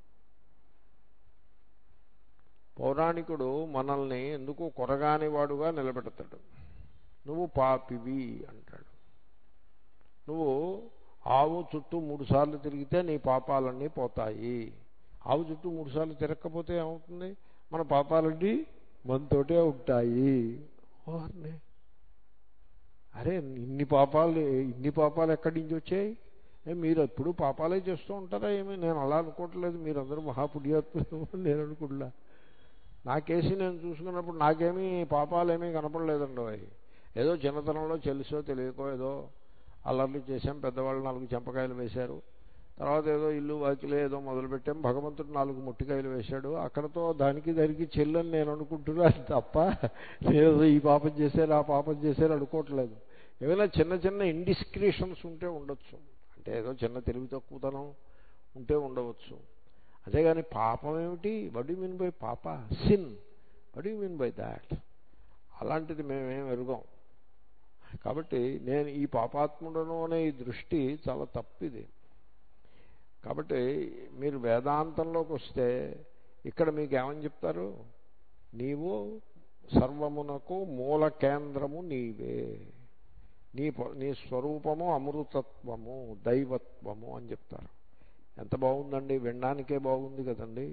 పౌరాణికుడు మనల్ని ఎందుకు కొరగాని వాడుగా నిలబెడతాడు. నువ్వు పాపివి అంటాడు. నువ్వు ఆవు చుట్టూ మూడు సార్లు తిరిగితే నీ పాపాలన్నీ పోతాయి. ఆవు చుట్టూ మూడు సార్లు తిరగకపోతే ఏమవుతుంది? మన పాపాలన్నీ మనతోటే ఉంటాయి. ఓర్నే, అరే ఇన్ని పాపాలు ఇన్ని పాపాలు ఎక్కడి నుంచి వచ్చాయి? మీరు ఎప్పుడు పాపాలే చేస్తూ ఉంటారా ఏమి? నేను అలా అనుకోవట్లేదు, మీరందరూ మహాపుణ్యాత్ములు నేను అనుకుంటా. నా కేసు నేను చూసుకున్నప్పుడు నాకేమీ పాపాలేమీ కనపడలేదండి. ఏదో చిన్నతనంలో తెలుసో తెలియకో ఏదో అల్లర్లు చేశాం, పెద్దవాళ్ళు నాలుగు చెంపకాయలు వేశారు, తర్వాత ఏదో ఇల్లు వాకిలే ఏదో మొదలుపెట్టాం, భగవంతుడు నాలుగు ముట్టికాయలు వేశాడు, అక్కడతో దానికి దానికి చెల్లని నేను అనుకుంటున్నాను తప్ప నేను ఈ పాపం చేశారు ఆ పాపం చేశారు అనుకోవట్లేదు. ఏమైనా చిన్న చిన్న ఇండిస్క్రిషన్స్ ఉంటే ఉండొచ్చు, అంటే ఏదో చిన్న తెలివి తక్కువతనం ఉంటే ఉండవచ్చు. అంతేగాని పాపం ఏమిటి? వడ్ యు మీన్ బై పాప? Sin, what you mean by that? అలాంటిది మేమేం ఎరుగాం. కాబట్టి నేను ఈ పాపాత్ముడను అనే ఈ దృష్టి చాలా తప్పిది. కాబట్టి మీరు వేదాంతంలోకి వస్తే ఇక్కడ మీకు ఏమని చెప్తారు? నీవు సర్వమునకు మూల కేంద్రము నీవే. నీ నీ స్వరూపము అమృతత్వము, దైవత్వము అని చెప్తారు. ఎంత బాగుందండి, వినడానికే బాగుంది కదండి.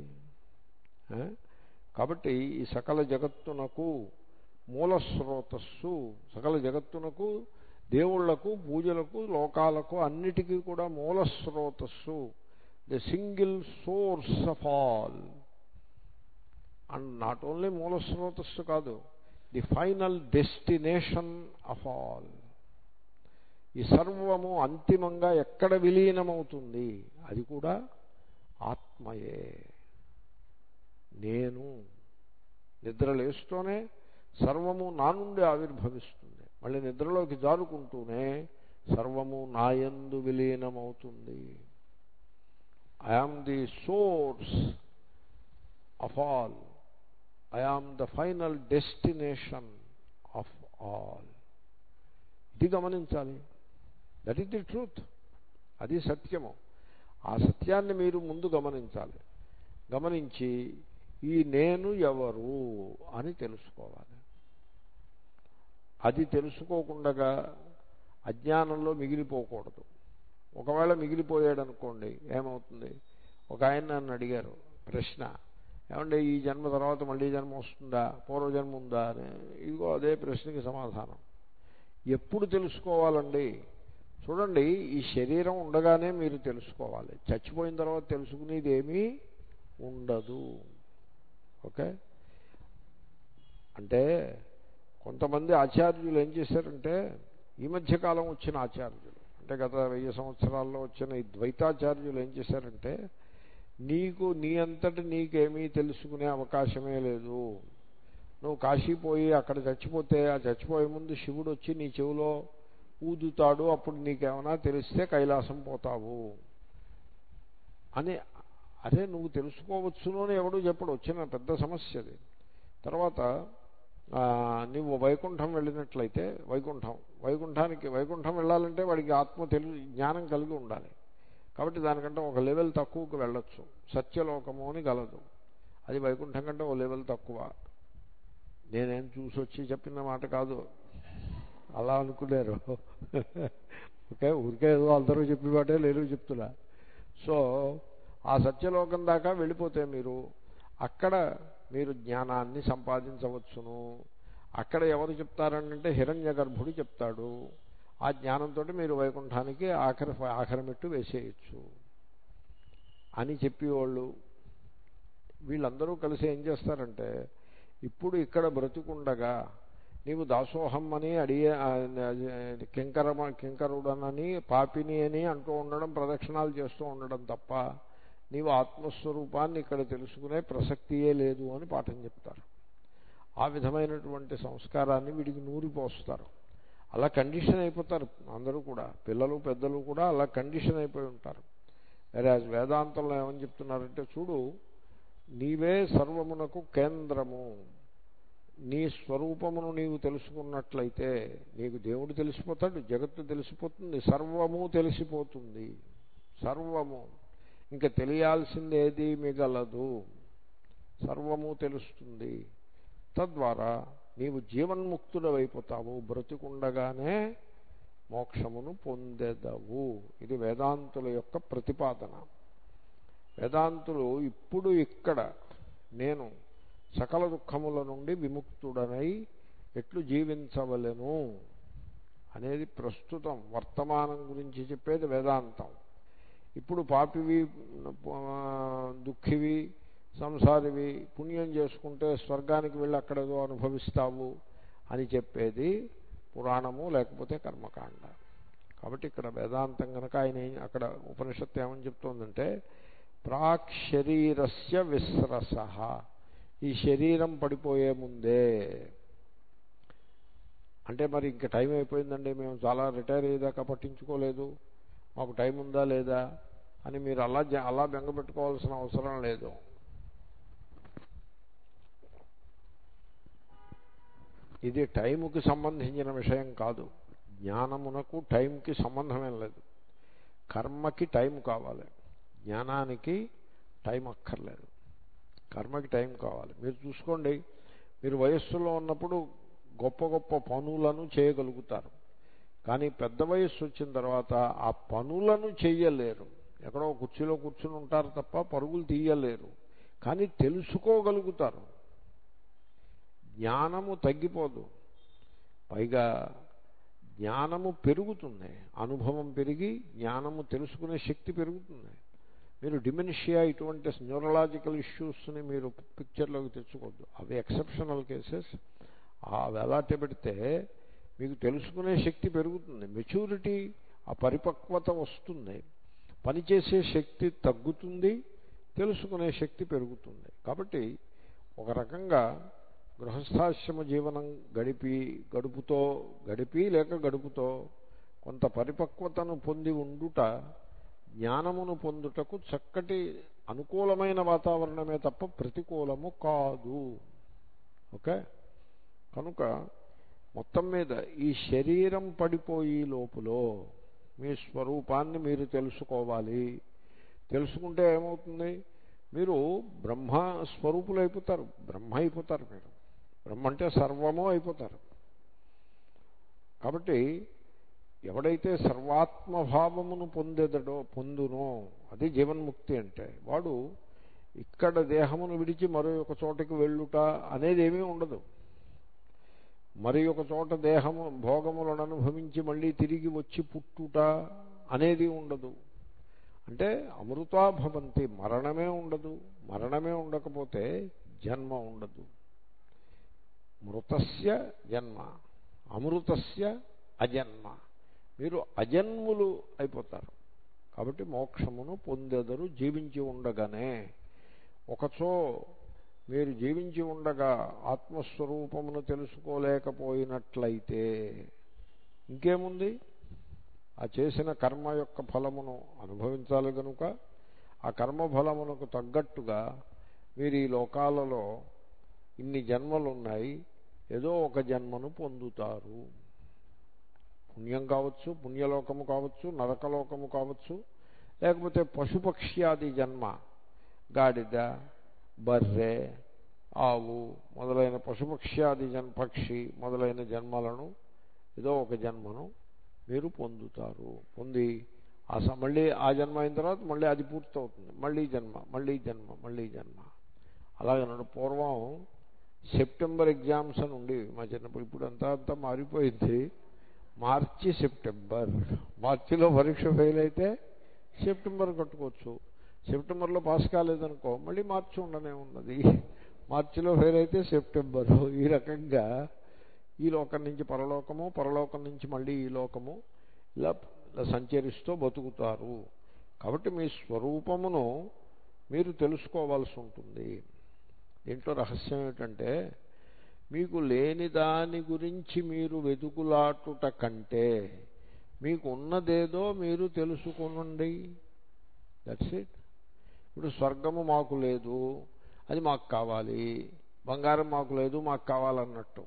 కాబట్టి ఈ సకల జగత్తునకు మూల స్రోతస్సు, సకల జగత్తునకు, దేవుళ్లకు, పూజలకు, లోకాలకు అన్నిటికీ కూడా మూల స్రోతస్సు, the single source of all. And not only మూల స్రోతస్సు కాదు, the final destination of all. ఈ సర్వము అంతిమంగా ఎక్కడ విలీనమవుతుంది, అది కూడా ఆత్మయే. నేను నిద్రలేస్తూనే సర్వము నా నుండి ఆవిర్భవిస్తుంది, మళ్ళీ నిద్రలోకి జారుకుంటూనే సర్వము నాయందు విలీనమవుతుంది. I am the source of all, I am the final destination of all. ఇది గమనించాలి. That is the truth. అది సత్యము. ఆ సత్యాన్ని మీరు ముందు గమనించాలి. గమనించి ఈ నేను ఎవరు అని తెలుసుకోవాలి. అది తెలుసుకోకుండా అజ్ఞానంలో మిగిలిపోకూడదు. ఒకవేళ మిగిలిపోయాడనుకోండి ఏమవుతుంది? ఒక ఆయన నన్ను అడిగారు ప్రశ్న, ఏమంటే ఈ జన్మ తర్వాత మళ్ళీ జన్మ వస్తుందా, పూర్వజన్మ ఉందా అని. ఇదిగో అదే ప్రశ్నకి సమాధానం. ఎప్పుడు తెలుసుకోవాలండి? చూడండి, ఈ శరీరం ఉండగానే మీరు తెలుసుకోవాలి. చచ్చిపోయిన తర్వాత తెలుసుకునేది ఏమీ ఉండదు. ఓకే. అంటే కొంతమంది ఆచార్యులు ఏం చేశారంటే, ఈ మధ్యకాలం వచ్చిన ఆచార్యులు అంటే గత వెయ్యి సంవత్సరాల్లో వచ్చిన ఈ ద్వైతాచార్యులు ఏం చేశారంటే, నీకు నీ అంతటి నీకేమీ తెలుసుకునే అవకాశమే లేదు. నువ్వు కాశీపోయి అక్కడ చచ్చిపోతే ఆ చచ్చిపోయే ముందు శివుడు వచ్చి నీ చెవిలో ఊదుతాడు, అప్పుడు నీకేమైనా తెలిస్తే కైలాసం పోతావు అని. అదే నువ్వు తెలుసుకోవచ్చును అని ఎవడూ చెప్పడు. వచ్చిన పెద్ద సమస్య అది. తర్వాత నువ్వు వైకుంఠం వెళ్ళినట్లయితే, వైకుంఠం వైకుంఠానికి వైకుంఠం వెళ్ళాలంటే వాడికి ఆత్మ తెలు జ్ఞానం కలిగి ఉండాలి. కాబట్టి దానికంటే ఒక లెవెల్ తక్కువకు వెళ్ళొచ్చు. సత్యలోకము అని గలదు, అది వైకుంఠం కంటే ఓ లెవెల్ తక్కువ. నేనేం చూసి వచ్చి చెప్పిన మాట కాదు, అలా అనుకున్నారు. ఓకే, ఊరికే ఏదో అందరూ చెప్పేవాటే లేదు చెప్తున్నా. సో ఆ సత్యలోకం దాకా వెళ్ళిపోతే మీరు అక్కడ మీరు జ్ఞానాన్ని సంపాదించవచ్చును. అక్కడ ఎవరు చెప్తారంటే హిరణ్య గర్భుడు చెప్తాడు. ఆ జ్ఞానంతో మీరు వైకుంఠానికి ఆఖరి ఆఖరి మెట్టు వేసేయచ్చు అని చెప్పేవాళ్ళు. వీళ్ళందరూ కలిసి ఏం చేస్తారంటే, ఇప్పుడు ఇక్కడ బ్రతికుండగా నీవు దాసోహం అని అడిగే కింకర కింకరుడనని పాపిని అని అంటూ ఉండడం, ప్రదక్షిణాలు చేస్తూ ఉండడం తప్ప నీవు ఆత్మస్వరూపాన్ని ఇక్కడ తెలుసుకునే ప్రసక్తియే లేదు అని పాఠం చెప్తారు. ఆ విధమైనటువంటి సంస్కారాన్ని వీడికి నూరిపోస్తారు. అలా కండిషన్ అయిపోతారు అందరూ కూడా, పిల్లలు పెద్దలు కూడా అలా కండిషన్ అయిపోయి ఉంటారు. వేరే వేదాంతంలో ఏమని చెప్తున్నారంటే, చూడు, నీవే సర్వమునకు కేంద్రము. నీ స్వరూపమును నీవు తెలుసుకున్నట్లయితే నీకు దేవుడు తెలిసిపోతాడు, జగత్తు తెలిసిపోతుంది, సర్వము తెలిసిపోతుంది. సర్వము ఇంకా తెలియాల్సిందేది మిగలదు. సర్వము తెలుస్తుంది. తద్వారా నీవు జీవన్ముక్తుడవైపోతావు. బ్రతికుండగానే మోక్షమును పొందెదవు. ఇది వేదాంతుల యొక్క ప్రతిపాదన. వేదాంతులు ఇప్పుడు ఇక్కడ నేను సకల దుఃఖముల నుండి విముక్తుడనై ఎట్లు జీవించవలెను అనేది ప్రస్తుతం వర్తమానం గురించి చెప్పేది వేదాంతం. ఇప్పుడు పాపివి, దుఃఖివి, సంసారివి, పుణ్యం చేసుకుంటే స్వర్గానికి వెళ్ళి అక్కడేదో అనుభవిస్తావు అని చెప్పేది పురాణము, లేకపోతే కర్మకాండ. కాబట్టి ఇక్కడ వేదాంతం కనుక ఆయన అక్కడ ఉపనిషత్తు ఏమని చెప్తోందంటే, ప్రాక్ శరీరస్య విస్రస, ఈ శరీరం పడిపోయే ముందే. అంటే మరి ఇంక టైం అయిపోయిందండి, మేము చాలా రిటైర్ అయ్యేదాకా పట్టించుకోలేదు, మాకు టైం ఉందా లేదా అని మీరు అలా అలా బెంగపెట్టుకోవాల్సిన అవసరం లేదు. ఇది టైముకి సంబంధించిన విషయం కాదు. జ్ఞానమునకు టైంకి సంబంధమేం లేదు. కర్మకి టైం కావాలి, జ్ఞానానికి టైం అక్కర్లేదు. కర్మకి టైం కావాలి. మీరు చూసుకోండి, మీరు వయస్సులో ఉన్నప్పుడు గొప్ప గొప్ప పనులను చేయగలుగుతారు. కానీ పెద్ద వయస్సు వచ్చిన తర్వాత ఆ పనులను చెయ్యలేరు. ఎక్కడో కుర్చీలో కూర్చుని ఉంటారు తప్ప పరుగులు తీయలేరు. కానీ తెలుసుకోగలుగుతారు. జ్ఞానము తగ్గిపోదు, పైగా జ్ఞానము పెరుగుతుంది. అనుభవం పెరిగి జ్ఞానము తెలుసుకునే శక్తి పెరుగుతుంది. మీరు డిమెన్షియా ఇటువంటి న్యూరలాజికల్ ఇష్యూస్ని మీరు పిక్చర్లోకి తెచ్చుకోవద్దు. అవి ఎక్సెప్షనల్ కేసెస్. అవి ఎలాంటి పెడితే మీకు తెలుసుకునే శక్తి పెరుగుతుంది, మెచ్యూరిటీ, ఆ పరిపక్వత వస్తుంది. పనిచేసే శక్తి తగ్గుతుంది, తెలుసుకునే శక్తి పెరుగుతుంది. కాబట్టి ఒక రకంగా గృహస్థాశ్రమ జీవనం గడిపి గడుపుతో గడిపి లేక గడుపుతో కొంత పరిపక్వతను పొంది ఉండుట జ్ఞానమును పొందుటకు చక్కటి అనుకూలమైన వాతావరణమే తప్ప ప్రతికూలము కాదు. ఓకే, కనుక మొత్తం మీద ఈ శరీరం పడిపోయి లోపులో మీ స్వరూపాన్ని మీరు తెలుసుకోవాలి. తెలుసుకుంటే ఏమవుతుంది? మీరు బ్రహ్మ స్వరూపులు అయిపోతారు, బ్రహ్మ అయిపోతారు. మీరు బ్రహ్మ అంటే సర్వము అయిపోతారు. కాబట్టి ఎవడైతే సర్వాత్మభావమును పొందేదడో పొందునో అది జీవన్ముక్తి అంటే, వాడు ఇక్కడ దేహమును విడిచి మరో ఒక చోటకి వెళ్ళుట అనేది ఏమీ ఉండదు. మరి ఒక చోట దేహము భోగములను అనుభవించి మళ్ళీ తిరిగి వచ్చి పుట్టుట అనేది ఉండదు. అంటే అమృతా భవంతి, మరణమే ఉండదు. మరణమే ఉండకపోతే జన్మ ఉండదు. మృతస్య జన్మ, అమృతస్య అజన్మ. మీరు అజన్ములు అయిపోతారు. కాబట్టి మోక్షమును పొందెదరు జీవించి ఉండగానే. ఒకచో మీరు జీవించి ఉండగా ఆత్మస్వరూపమును తెలుసుకోలేకపోయినట్లయితే ఇంకేముంది? ఆ చేసిన కర్మ యొక్క ఫలమును అనుభవించాలి కనుక ఆ కర్మఫలమునకు తగ్గట్టుగా మీరు ఈ లోకాలలో ఇన్ని జన్మలున్నాయి, ఏదో ఒక జన్మను పొందుతారు. పుణ్యం కావచ్చు, పుణ్యలోకము కావచ్చు, నరకలోకము కావచ్చు, లేకపోతే పశుపక్ష్యాది జన్మ, గాడిద, బర్రె, ఆవు మొదలైన పశుపక్ష్యాది జన్ పక్షి మొదలైన జన్మలను ఏదో ఒక జన్మను మీరు పొందుతారు. పొంది ఆ మళ్ళీ ఆ జన్మ అయిన తర్వాత మళ్ళీ అది పూర్తవుతుంది. మళ్ళీ జన్మ, మళ్ళీ జన్మ, మళ్ళీ జన్మ. అలాగే నన్ను పూర్వం సెప్టెంబర్ ఎగ్జామ్స్ అని ఉండేవి మా చిన్నప్పుడు. ఇప్పుడు అంతా అంతా మారిపోయింది. మార్చి సెప్టెంబర్, మార్చిలో పరీక్ష ఫెయిల్ అయితే సెప్టెంబర్ కట్టుకోవచ్చు. సెప్టెంబర్లో పాస్ కాలేదనుకో మళ్ళీ మార్చి ఉండనే ఉన్నది. మార్చిలో ఫెయిల్ అయితే సెప్టెంబరు. ఈ రకంగా ఈ లోకం నుంచి పరలోకము, పరలోకం నుంచి మళ్ళీ ఈ లోకము, ఇలా ఇలా సంచరిస్తూ బతుకుతారు. కాబట్టి మీ స్వరూపమును మీరు తెలుసుకోవాల్సి ఉంటుంది. దీంట్లో రహస్యం ఏమిటంటే, మీకు లేని దాని గురించి మీరు వెతుకులాటుట కంటే మీకు ఉన్నదేదో మీరు తెలుసుకునండి. That's it. ఇప్పుడు స్వర్గము మాకు లేదు, అది మాకు కావాలి. బంగారం మాకు లేదు, మాకు కావాలన్నట్టు.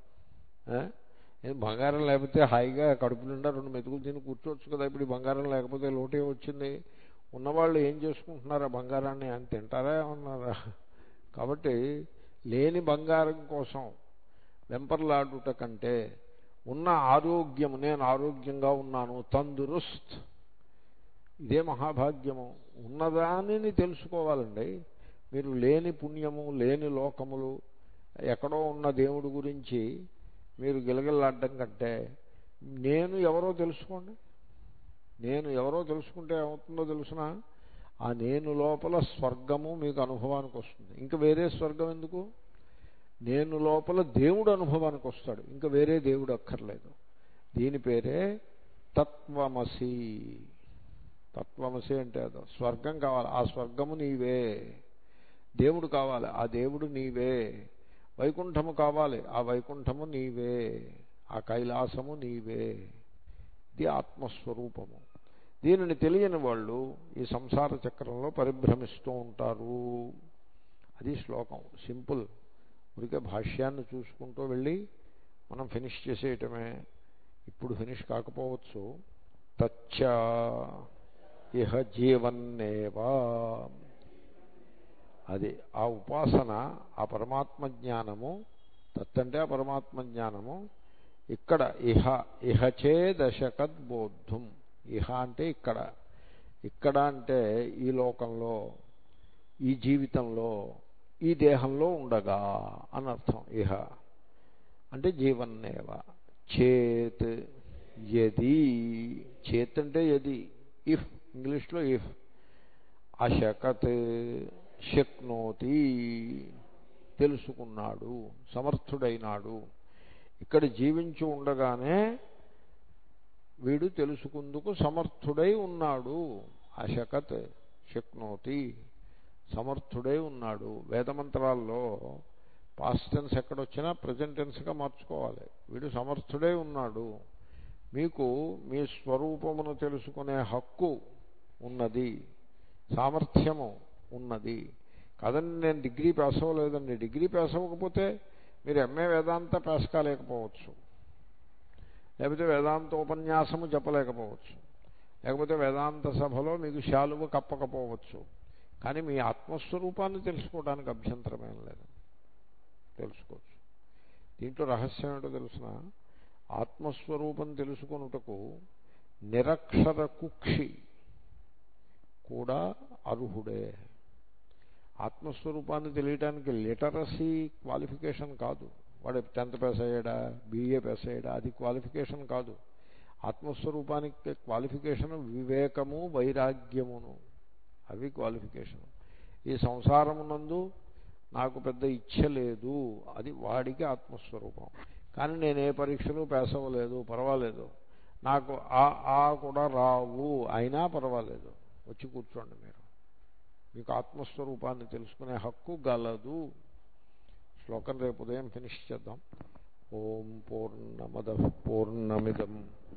బంగారం లేకపోతే హాయిగా కడుపు నిండా రెండు మెతుకులు తిని కూర్చోవచ్చు కదా. ఇప్పుడు బంగారం లేకపోతే లోటే వచ్చింది. ఉన్నవాళ్ళు ఏం చేసుకుంటున్నారా? బంగారాన్ని అని తింటారా ఏమన్నారా? కాబట్టి లేని బంగారం కోసం వెంపర్లాడుట కంటే ఉన్న ఆరోగ్యము, నేను ఆరోగ్యంగా ఉన్నాను, తందురుస్త్, ఇదే మహాభాగ్యము. ఉన్నదానిని తెలుసుకోవాలండి. మీరు లేని పుణ్యము, లేని లోకములు, ఎక్కడో ఉన్న దేవుడి గురించి మీరు గిలగిల్లాడడం కంటే నేను ఎవరో తెలుసుకోండి. నేను ఎవరో తెలుసుకుంటే ఏమవుతుందో తెలుసిన, ఆ నేను లోపల స్వర్గము మీకు అనుభవానికి వస్తుంది. ఇంకా వేరే స్వర్గం ఎందుకు? నేను లోపల దేవుడు అనుభవానికి వస్తాడు, ఇంకా వేరే దేవుడు అక్కర్లేదు. దీని పేరే తత్వమసి. తత్వమసి అంటే అదో స్వర్గం కావాలి, ఆ స్వర్గము నీవే. దేవుడు కావాలి, ఆ దేవుడు నీవే. వైకుంఠము కావాలి, ఆ వైకుంఠము నీవే. ఆ కైలాసము నీవే. ఇది ఆత్మస్వరూపము. దీనిని తెలియని వాళ్ళు ఈ సంసార చక్రంలో పరిభ్రమిస్తూ ఉంటారు. అది శ్లోకం, సింపుల్. ఊరికే భాష్యాన్ని చూసుకుంటూ వెళ్ళి మనం ఫినిష్ చేసేయటమే. ఇప్పుడు ఫినిష్ కాకపోవచ్చు. తచ్చ ఇహ జీవన్నేవా, అది ఆ ఉపాసన, ఆ పరమాత్మ జ్ఞానము తత్ అంటే ఆ పరమాత్మ జ్ఞానము. ఇక్కడ ఇహ ఇహచే దశకద్బోద్ధం. ఇహ అంటే ఇక్కడ, ఇక్కడ అంటే ఈ లోకంలో, ఈ జీవితంలో, ఈ దేహంలో ఉండగా అనర్థం. ఇహ అంటే జీవన్నేవ. చేత్ యది, చేత్ అంటే యది, ఇఫ్, ఇంగ్లీష్లో ఇఫ్. అశకత్ శక్నోతి, తెలుసుకున్నాడు, సమర్థుడైనాడు. ఇక్కడ జీవించి ఉండగానే వీడు తెలుసుకుందుకు సమర్థుడై ఉన్నాడు. అశకత్ శక్నోతి, సమర్థుడై ఉన్నాడు. వేదమంత్రాల్లో పాస్ట్ టెన్స్ ఎక్కడొచ్చినా ప్రజెంట్ టెన్స్గా మార్చుకోవాలి. వీడు సమర్థుడై ఉన్నాడు. మీకు మీ స్వరూపమును తెలుసుకునే హక్కు ఉన్నది, సామర్థ్యము ఉన్నది. కాదండి నేను డిగ్రీ పాస్ అవ్వలేదండి. డిగ్రీ పాస్ అవ్వకపోతే మీరు ఎంఏ వేదాంత పాస్ కాలేకపోవచ్చు, లేకపోతే వేదాంత ఉపన్యాసము చెప్పలేకపోవచ్చు, లేకపోతే వేదాంత సభలో మీకు శాలువ కప్పకపోవచ్చు. కానీ మీ ఆత్మస్వరూపాన్ని తెలుసుకోవడానికి అభ్యంతరమేం లేదు, తెలుసుకోవచ్చు. దీంట్లో రహస్యం ఏంటో తెలుసిన, ఆత్మస్వరూపం తెలుసుకొనుటకు నిరక్షర కుక్షి కూడా అర్హుడే. ఆత్మస్వరూపాన్ని తెలియటానికి లిటరసీ క్వాలిఫికేషన్ కాదు. వాడు టెన్త్ పాస్ అయ్యాడా, బీఏ పాస్ అయ్యాడా, అది క్వాలిఫికేషన్ కాదు. ఆత్మస్వరూపానికి క్వాలిఫికేషన్ వివేకము, వైరాగ్యమును, అవి క్వాలిఫికేషన్. ఈ సంసారమునందు నాకు పెద్ద ఇచ్చ లేదు, అది వాడికి ఆత్మస్వరూపం. కానీ నేను ఏ పరీక్షలు పాస్ అవ్వలేదు, పర్వాలేదు, నాకు ఆ ఆ కూడా రావు, అయినా పర్వాలేదు, వచ్చి కూర్చోండి, మీరు మీకు ఆత్మస్వరూపాన్ని తెలుసుకునే హక్కు గలదు. శ్లోకం రేపు ఉదయం ఫినిష్ చేద్దాం. ఓం పూర్ణమదః పూర్ణమిదం